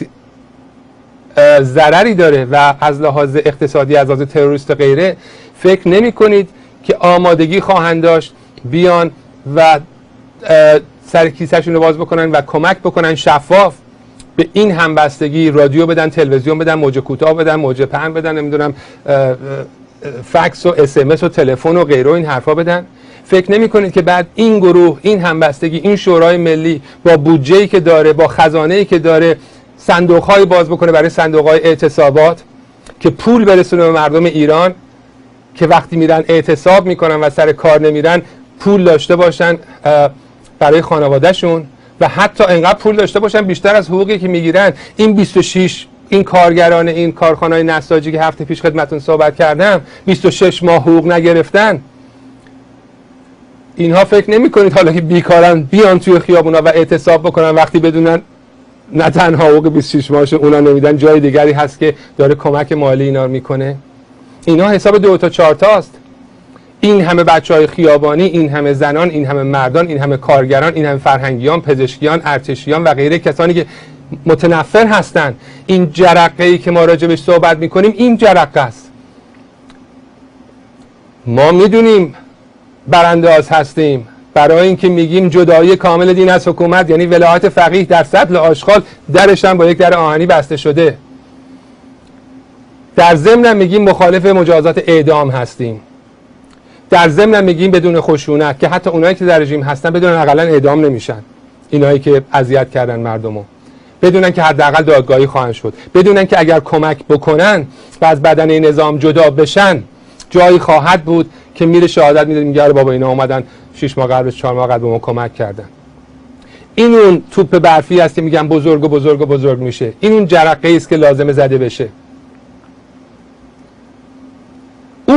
Speaker 5: ضرری داره و از لحاظ اقتصادی، از لحاظ تروریست غیره، فکر نمی کنید که آمادگی خواهند داشت بیان و سر کیسه‌شون رو باز بکنن و کمک بکنن شفاف به این همبستگی، رادیو بدن، تلویزیون بدن، موج کوتاه بدن، موج پهن بدن، نمیدونم فکس و اس ام اس و تلفن و غیره این حرفا بدن؟ فکر نمی کنید که بعد این گروه، این همبستگی، این شورای ملی با بودجه‌ای که داره، با خزانه‌ای که داره، صندوق‌های باز بکنه برای صندوق‌های اعتصابات که پول برسونه به مردم ایران که وقتی میرن اعتصاب میکنن و سر کار نمیرن پول داشته باشن برای خانوادهشون و حتی انقدر پول داشته باشن بیشتر از حقوقی که میگیرن. این 26 این کارگران این کارخانه‌های نساجی که هفته پیش خدمتتون صحبت کردم 26 ماه حقوق نگرفتن. اینها فکر نمی‌کنید حالا که بیکارن بیان توی خیابونا و اعتصاب بکنن وقتی بدونن نه تنها حقوق 26 ماهشون اونا نمیدن، جای دیگری هست که داره کمک مالی اینا میکنه؟ اینا حساب 2 تا 4 تاست. این همه بچهای خیابانی، این همه زنان، این همه مردان، این همه کارگران، این همه فرهنگیان، پزشکیان، ارتشیان و غیره کسانی که متنفر هستن، این جرقه‌ای که ما راجبش صحبت میکنیم این جرقه است. ما میدونیم برانداز هستیم برای اینکه میگیم جدایی کامل دین از حکومت، یعنی ولایت فقیه در سطل آشغال درش هم با یک در آهنی بسته شده. در ضمن میگیم مخالف مجازات اعدام هستیم. در ضمن میگیم بدون خشونت، که حتی اونایی که در رژیم هستن بدون حداقل اعدام نمیشن. اینایی که اذیت کردن مردمو بدونن که حداقل دادگاهی خواهند شد، بدونن که اگر کمک بکنن و از بدنه نظام جدا بشن جایی خواهد بود که میره شهادت میده میگه بابا اینا اومدن 6 ماه قبل 4 ماه قبل به ما کمک کردن. این اون توپ برفی است که میگن بزرگ و بزرگ و بزرگ میشه. این اون جرقه است که لازمه زده بشه.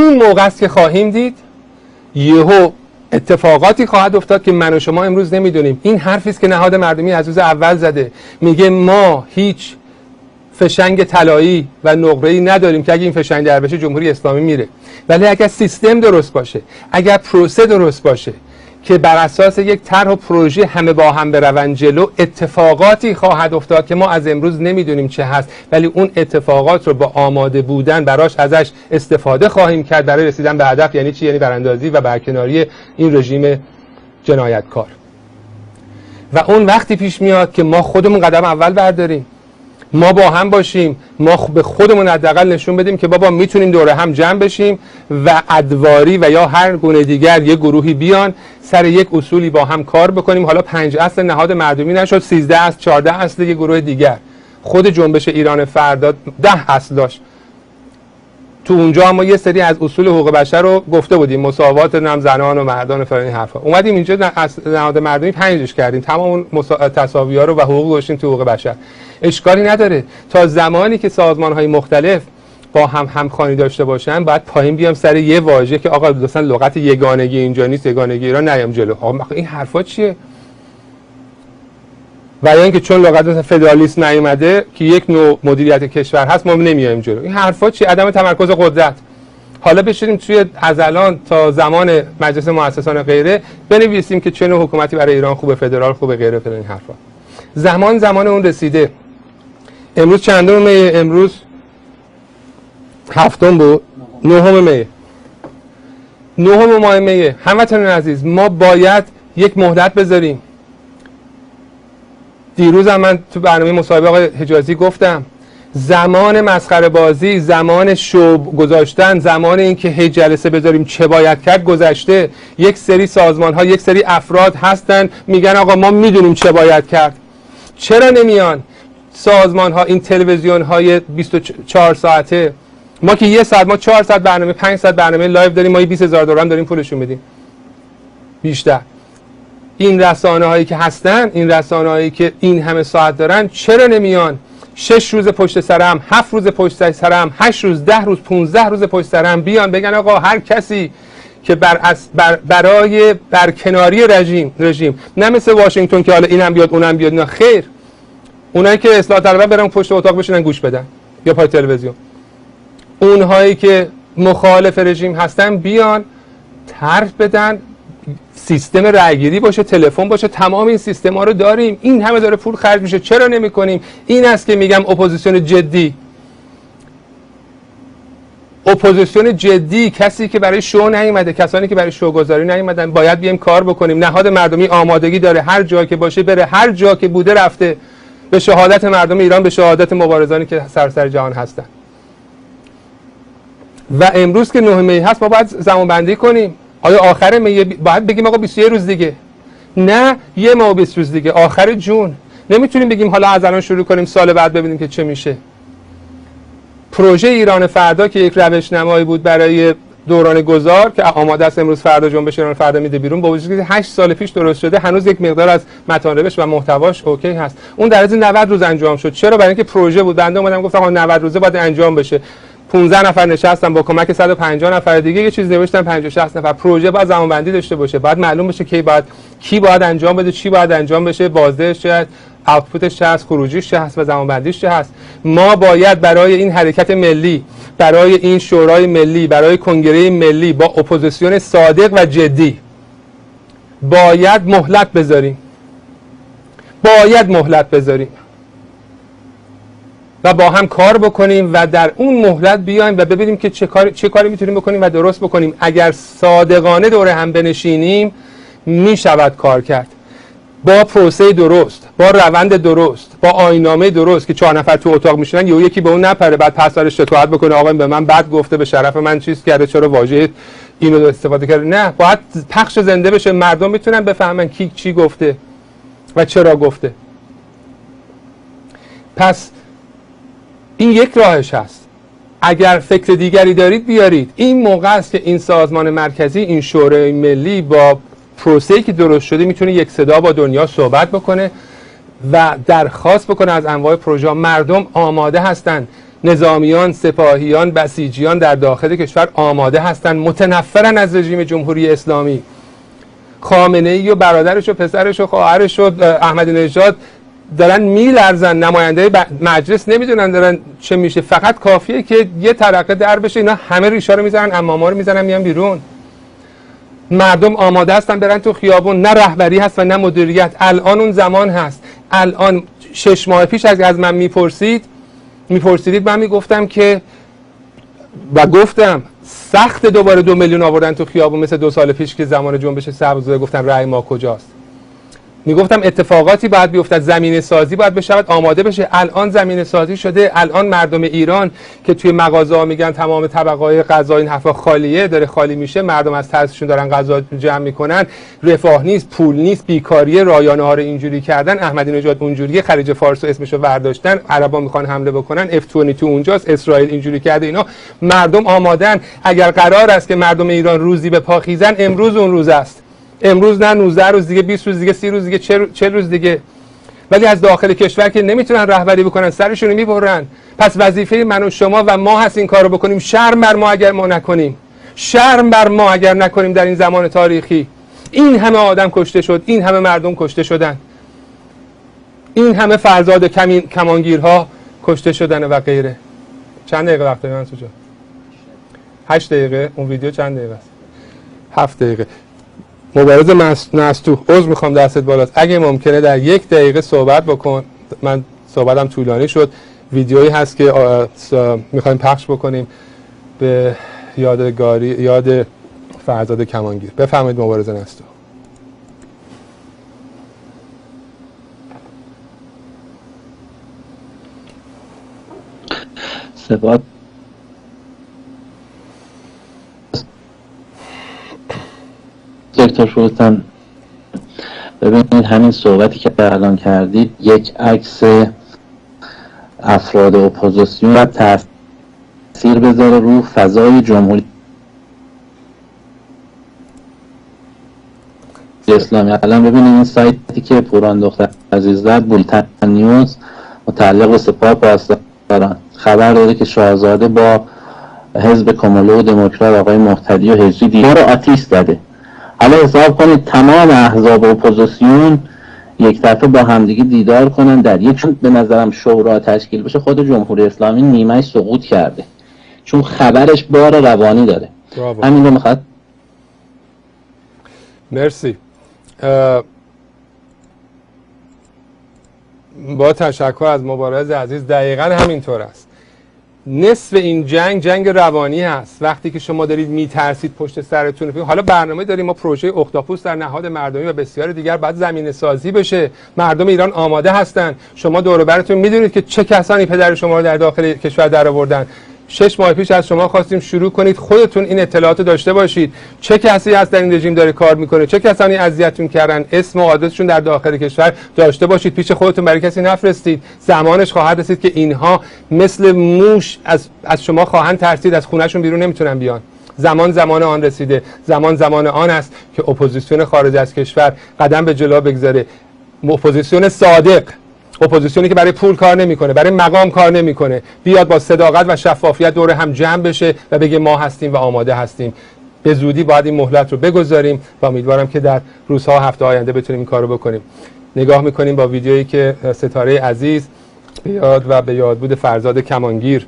Speaker 5: اون موقع است که خواهیم دید یهو اتفاقاتی خواهد افتاد که من و شما امروز نمیدونیم. این حرفی است که نهاد مردمی از روز اول زده، میگه ما هیچ فشنگ طلایی و نقره‌ای نداریم که اگه این فشنگ در بشه جمهوری اسلامی میره، ولی اگر سیستم درست باشه، اگر پروسه درست باشه که بر اساس یک طرح و پروژه همه با هم بروند جلو، اتفاقاتی خواهد افتاد که ما از امروز نمیدونیم چه هست، ولی اون اتفاقات رو با آماده بودن براش ازش استفاده خواهیم کرد برای رسیدن به هدف. یعنی چی؟ یعنی براندازی و برکناری این رژیم جنایتکار. و اون وقتی پیش میاد که ما خودمون قدم اول برداریم، ما با هم باشیم، ما به خودمون حداقل نشون بدیم که بابا میتونیم دوره هم جمع بشیم و ادواری و یا هر گونه دیگر یک گروهی بیان سر یک اصولی با هم کار بکنیم. حالا 5 اصل نهاد مردمی نشد، 13 اصل، 14 اصل یک گروه دیگر. خود جنبش ایران فردا 10 اصل داشت. تو اونجا ما یه سری از اصول حقوق بشر رو گفته بودیم، مساوات زنان و مردان و فلان حرفا. اومدیم اینجا نهاد مردمی 5 کردیم، تمام تساوی‌ها رو و حقوق گذاشتیم تو حقوق بشر. اشکالی نداره. تا زمانی که سازمان‌های مختلف با هم همخوانی داشته باشن باید پایین بیام سر یه واژه که آقا مثلا لغت یگانگی اینجا نیست، یگانگی ایران نیام جلو. آقا این حرفا چیه؟ و یا اینکه چون لغت مثلا فدرالیسم نیومده که یک نوع مدیریت کشور هست ما نمیایم جلو. این حرفا چیه؟ عدم تمرکز قدرت. حالا بشینیم توی از الان تا زمان مجلس مؤسسان غیره بنویسیم که چه نوع حکومتی برای ایران خوبه، فدرال خوبه، غیره فلان این حرفا. زمان اون رسیده. امروز چندم می؟ امروز 7 بود، 9 می. 9 ماه می. هموطنان عزیز، ما باید یک مهلت بذاریم. دیروز هم من تو برنامه مصاحبه آقای حجازی گفتم زمان مسخره بازی، زمان شوب گذاشتن، زمان این که هی جلسه بذاریم چه باید کرد گذشته. یک سری سازمان ها، یک سری افراد هستن میگن آقا ما میدونیم چه باید کرد. چرا نمیان سازمان ها، این تلویزیون های 24 ساعته؟ ما که یه ساعت، ما 4 ساعت برنامه، 5 ساعت برنامه لایو داریم، ما 20,000 دلار هم داریم پولشون میدیم بیشتر. این رسانه هایی که هستن، این رسانه هایی که این همه ساعت دارن، چرا نمیان 6 روز پشت سرم، 7 روز پشت سرم، 8 روز، 10 روز، 15 روز پشت سرم بیان بگن آقا هر کسی که برای برکناری رژیم، نه مثل واشنگتن که حالا اینم بیاد اونم بیاد، نه خیر، اونایی که اصلاح طلبن برن پشت اتاق بشینن گوش بدن یا پای تلویزیون، اونهایی که مخالف رژیم هستن بیان طرح بدن، سیستم رأیگیری باشه، تلفن باشه، تمام این سیستما رو داریم. این همه داره پول خرج میشه، چرا نمی‌کنیم؟ این است که میگم اپوزیسیون جدی. اپوزیسیون جدی، کسی که برای شو نیومده، کسانی که برای شوگذاری نیومدن، باید بیایم کار بکنیم. نهاد مردمی آمادگی داره هر جا که باشه بره، هر جا که بوده رفته، به شهادت مردم ایران، به شهادت مبارزانی که سراسر جهان هستن. و امروز که 9 می هست ما باید زمانبندی کنیم. آیا آخر می باید بگیم آقا 21 روز دیگه؟ نه، 1 ماه و 20 روز دیگه، آخر جون. نمیتونیم بگیم حالا از الان شروع کنیم سال بعد ببینیم که چه میشه. پروژه ایران فردا که یک روشنمایی بود برای دوران گذار که آماده است امروز فردا جنبش ایران فردا میده بیرون، با وجودی که 8 سال پیش درست شده، هنوز یک مقدار از متان‌روش و محتواش اوکی هست. اون در از 90 روز انجام شد. چرا؟ برای اینکه پروژه بود. بنده اومدم گفتم آقا 90 روزه باید انجام بشه. 15 نفر نشستن با کمک 150 نفر دیگه یه چیز نوشتن، 50 60 نفر. پروژه باید زمانبندی داشته باشه، باید معلوم بشه کی باید انجام بده، چی باید انجام بشه، بازدهش چه هست، آوتپوتش چه هست، خروجیش چه هست و زمانبندیش چه هست. ما باید برای این حرکت ملی، برای این شورای ملی، برای کنگره ملی با اپوزیسیون صادق و جدی باید مهلت بذاریم. و با هم کار بکنیم و در اون مهلت بیایم و ببینیم که چه کاری میتونیم بکنیم و درست بکنیم. اگر صادقانه دوره هم بنشینیم میشود کار کرد، با پروسه درست، با روند درست، با آیین‌نامه درست که 4 نفر تو اتاق میشینن، یکی به اون نپره بعد پس‌سرش شکایت بکنه آقا به من بد گفته، به شرف من چیز کرده، چرا واژه اینو استفاده کرده. نه، باید پخش زنده بشه، مردم میتونن بفهمن کی چی گفته و چرا گفته. پس این یک راهش هست. اگر فکر دیگری دارید بیارید. این موقع است که این سازمان مرکزی، این شورای ملی با پروسه‌ای که درست شده میتونه یک صدا با دنیا صحبت بکنه و درخواست بکنه از انواع پروژه. مردم آماده هستن. نظامیان، سپاهیان، بسیجیان در داخل کشور آماده هستند، متنفرن از رژیم جمهوری اسلامی. خامنه‌ای و برادرش و پسرش و خواهرش و احمدی نژاد دارن میلرزن، نماینده مجلس نمیدونن دارن چه میشه. فقط کافیه که یه ترقه در بشه، اینا همه ریشا رو میزنن، اماما رو میزنن، میان بیرون. مردم آماده هستن برن تو خیابون، نه رهبری هست و نه مدیریت. الان اون زمان هست. الان 6 ماه پیش از من میپرسیدید من میگفتم که و گفتم سخت دوباره 2 میلیون آوردن تو خیابون مثل 2 سال پیش که زمان جنبش سبز گفتن رأی ما کجاست. میگفتم اتفاقاتی باید بیفتد، زمینه سازی باید بشه، آماده بشه. الان زمینه سازی شده. الان مردم ایران که توی مغازه‌ها میگن تمام طبقه‌های غذا این حرفا خالیه، داره خالی میشه، مردم از ترسشون دارن غذا جمع میکنن، رفاه نیست، پول نیست، بیکاری، رایانه‌ها رو اینجوری کردن، احمدی نژاد اونجوریه، خلیج فارس رو اسمشو برداشتن، عربا میخوان حمله بکنن، F-22 اونجاست، اسرائیل اینجوری کرده. اینا مردم آمادن. اگر قرار است که مردم ایران روزی به پا خیزن، امروز اون روز است. امروز نه 19 روز دیگه، 20 روز دیگه، 30 روز دیگه، 40 روز دیگه. ولی از داخل کشور که نمیتونن رهبری بکنن، سرشون میبرن. پس وظیفه من و شما و ما هست این کارو بکنیم. شرم بر ما اگر ما نکنیم. شرم بر ما اگر نکنیم در این زمان تاریخی. این همه آدم کشته شد، این همه مردم کشته شدن، این همه فرزاد کمانگیرها کشته شدن و غیره. چند دقیقه وقت داری منصور جان؟ 8 دقیقه. اون ویدیو چند دقیقه است؟ 7 دقیقه. مبارز نستو، عذر میخوام دستت بالاست، اگه ممکنه در 1 دقیقه صحبت بکن. من صحبتم طولانی شد. ویدیویی هست که میخوایم پخش بکنیم به یاد فرزاد کمانگیر. بفرمایید مبارز نستو.
Speaker 6: سپاس. دکتر فروتن، ببینید همین صحبتی که الان کردید یک عکس افراد اپوزیسیون و تاثیر بذاره رو فضای جمهوری اسلامی. الان ببینید این سایتی که پوران دختر عزیز زد، بولتن نیوز، متعلق به سپاه پاسداران، خبر داده که شاهزاده با حزب کمالو و دموکرات آقای مهتدی و هجری دیوار رو آتیش زده. حالا حساب کنید تمام احزاب اپوزیسیون یک طرفه با همدیگه دیدار کنن در یک، چون به نظرم شورا تشکیل بشه، خود جمهوری اسلامی نیمه‌اش سقوط کرده، چون خبرش بار روانی داره. همین رو میخواد.
Speaker 5: مرسی. با تشکر از مبارز عزیز. دقیقاً همینطور است. نصف این جنگ روانی هست. وقتی که شما دارید میترسید پشت سرتون، حالا برنامه داریم ما پروژه اختاپوس در نهاد مردمی و بسیار دیگر بعد زمینه سازی بشه. مردم ایران آماده هستن. شما دور و برتون میدونید که چه کسانی پدر شما رو در داخل کشور درآوردن. 6 ماه پیش از شما خواستیم شروع کنید خودتون این اطلاعات داشته باشید. چه کسی هست در این رژیم داره کار میکنه، چه کسانی اذیتتون کردن، اسم و آدرسشون در داخل کشور داشته باشید. پیش خودتون برای کسی نفرستید. زمانش خواهد رسید که اینها مثل موش از شما خواهند ترسید، از خونهشون بیرون نمیتونن بیان. زمان آن رسیده. زمان آن است که اپوزیسیون خارج از کشور قدم به جلو بگذاره. اپوزیسیون صادق، اپوزیسیونی که برای پول کار نمیکنه، برای مقام کار نمیکنه، بیاد با صداقت و شفافیت دور هم جمع بشه و بگه ما هستیم و آماده هستیم. به زودی باید این مهلت رو بگذاریم و امیدوارم که در روزها هفته آینده بتونیم این کارو بکنیم. نگاه میکنیم با ویدیویی که ستاره عزیز به یادبود فرزاد کمانگیر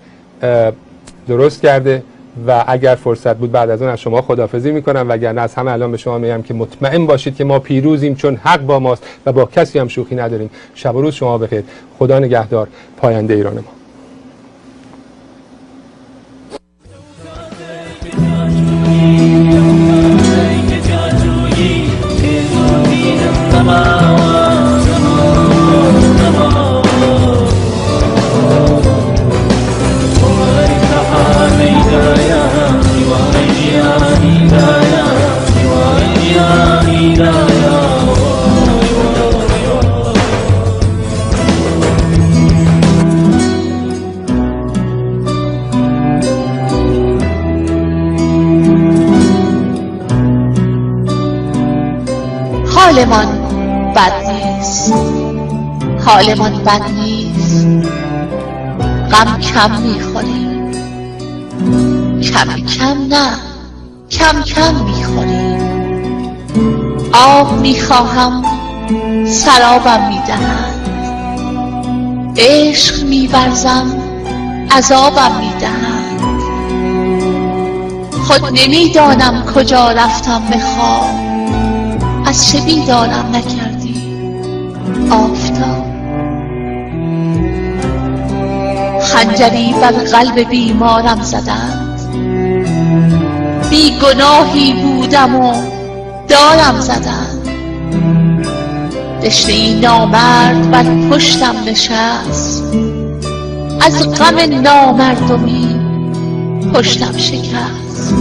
Speaker 5: درست کرده و اگر فرصت بود بعد از اون از شما خداحافظی میکنم، وگرنه از همه الان به شما میگم که مطمئن باشید که ما پیروزیم، چون حق با ماست و با کسی هم شوخی نداریم. شب و روز شما بخیر. خدا نگهدار. پاینده ایران ما.
Speaker 7: حالمان بد نیست. غم کم میخوریم، کم کم نه کم کم میخوریم. آب میخواهم سرابم میدهند، عشق میورزم عذابم میدهند. خود نمیدانم کجا رفتم به خواب، از چه بیدارم نکردی آفتاب. خنجری بر قلب بیمارم زدند، بی گناهی بودم و دارم زدند. دشنه‌ای نامرد بر پشتم نشست، از غم نامردمی پشتم شکست.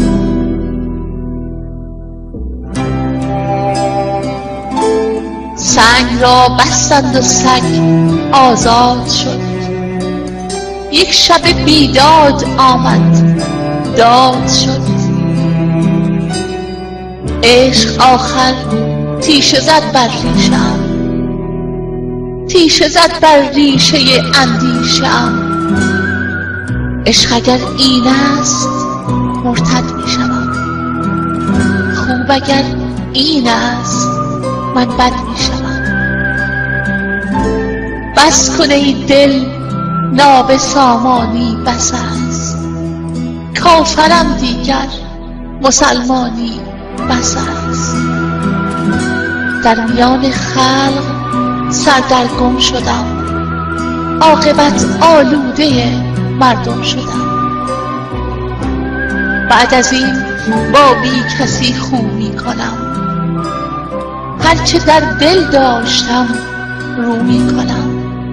Speaker 7: سنگ را بستند و سگ آزاد شد، یک شب بیداد آمد داد شد. عشق آخر تیشه زد بر ریشه‌ام، تیشه زد بر ریشه اندیشه‌ام. عشق اگر این است مرتد می شوم، خوب اگر این است من بد می شوم. بس کن ای دل نابسامانی بس است، کافرم دیگر مسلمانی بس است. در میان خلق سردرگم شدم، عاقبت آلوده مردم شدم. بعد از این با بی کسی خو می کنم، هرچه در دل داشتم رو می کنم.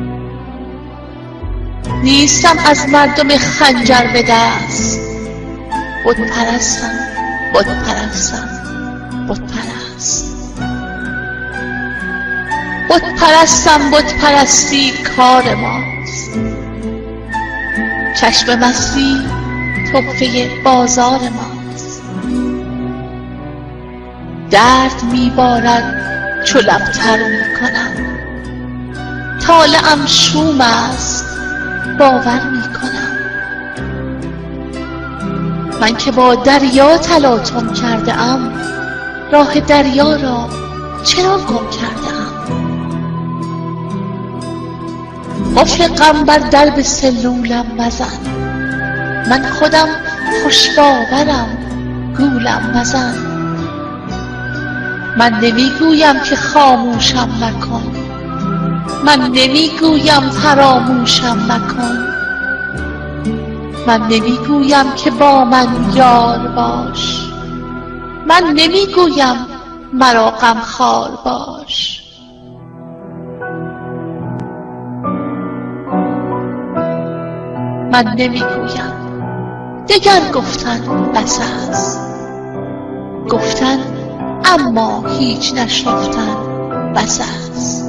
Speaker 7: نیستم از مردم خنجر به دست، بت پرستم بت پرستم بت پرست. بت پرستم بت پرستی کار ماست، چشم مستی تحفه بازار ماست. درد میبارد چو لبتر میکنم، طالعم شوم است باور میکنم. من که با دریا تلاطم کرده ام، راه دریا را چرا گم کرده ام؟ قفل غم بر درب سلولم مزن، من خودم خوش باورم گولم مزن. من نمیگویم که خاموشم مکن، من نمیگویم فراموشم مکن. من نمیگویم که با من یار باش، من نمیگویم مرا غمخوار باش. من نمیگویم، دگر گفتن بس است، گفتن اما هیچ نشنفتن بس است.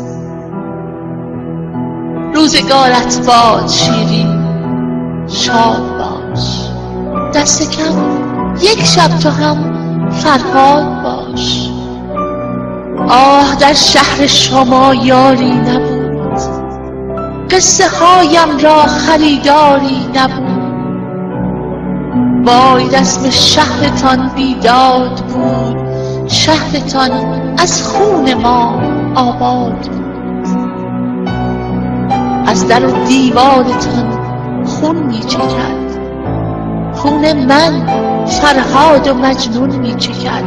Speaker 7: روزگارت باد شیرین شاد باش، دست کم یک شب تو هم فرهاد باش. آه در شهر شما یاری نبود، قصه هایم را خریداری نبود. وای رسم شهرتان بیداد بود، شهرتان از خون ما آباد بود. از در و دیوارتان خون می چکد، خون من فرهاد و مجنون می چکد.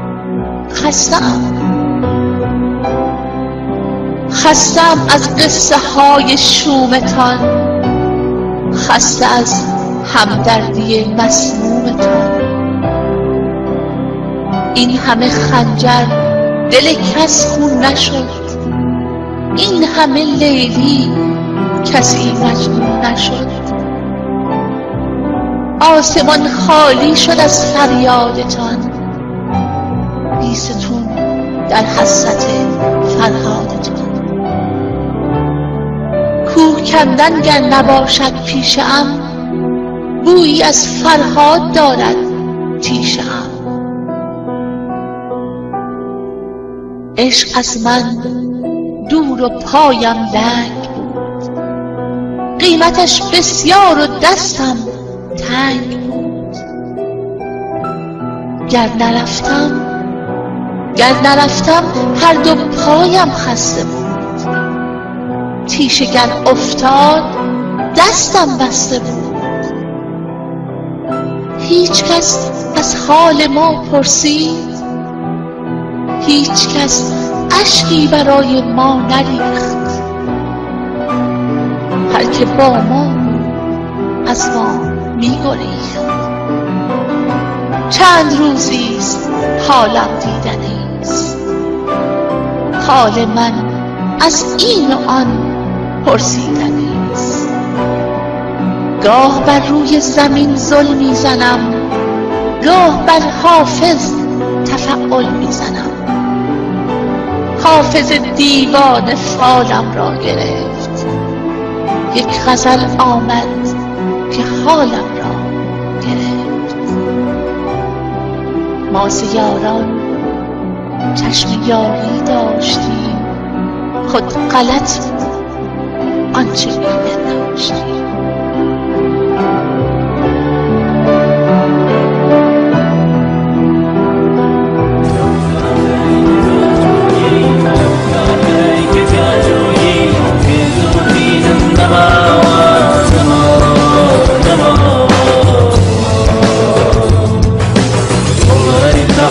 Speaker 7: خستم از قصه های شومتان، خسته از همدردی مسمومتان. این همه خنجر دل کس خون نشد، این همه لیلی کسی مجنون نشد. آسمان خالی شد از فریادتان، بیستون در حسرت فرهادتان. کوه کندن گر نباشد پیشه ام، بویی از فرهاد دارد تیشه ام. عشق از من دور و پایم لنگ بود، قیمتش بسیار و دستم تنگ بود. گر نرفتم هر دو پایم خسته بود. تیشه گر افتاد دستم بسته بود. هیچ کس از حال ما پرسید، هیچ کس اشکی برای ما نریخت. هر که با ما از ما می‌گریخت. چند روزیست حالم دیدنیست، حال من از این و آن پرسیدنیست. گاه بر روی زمین ظلم میزنم، گاه بر حافظ تفعل میزنم. حافظ دیوانه فالم را گرفت، یک غزل آمد که حالم را گرفت. ما ز یاران چشم یاری داشتیم، خود غلط بود آنچه می‌پنداشتیم.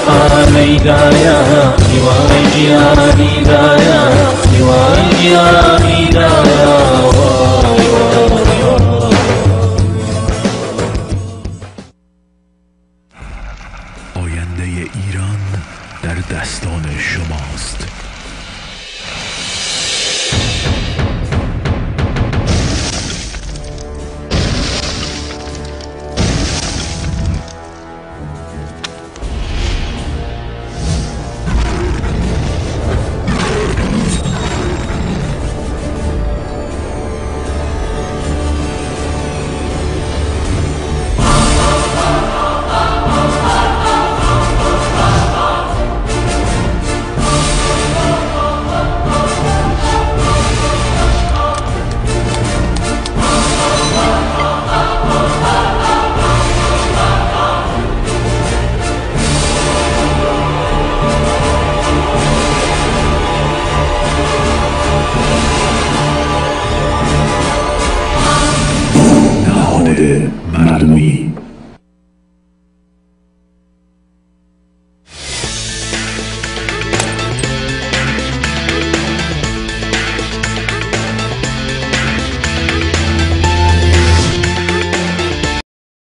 Speaker 8: Hidayah, you are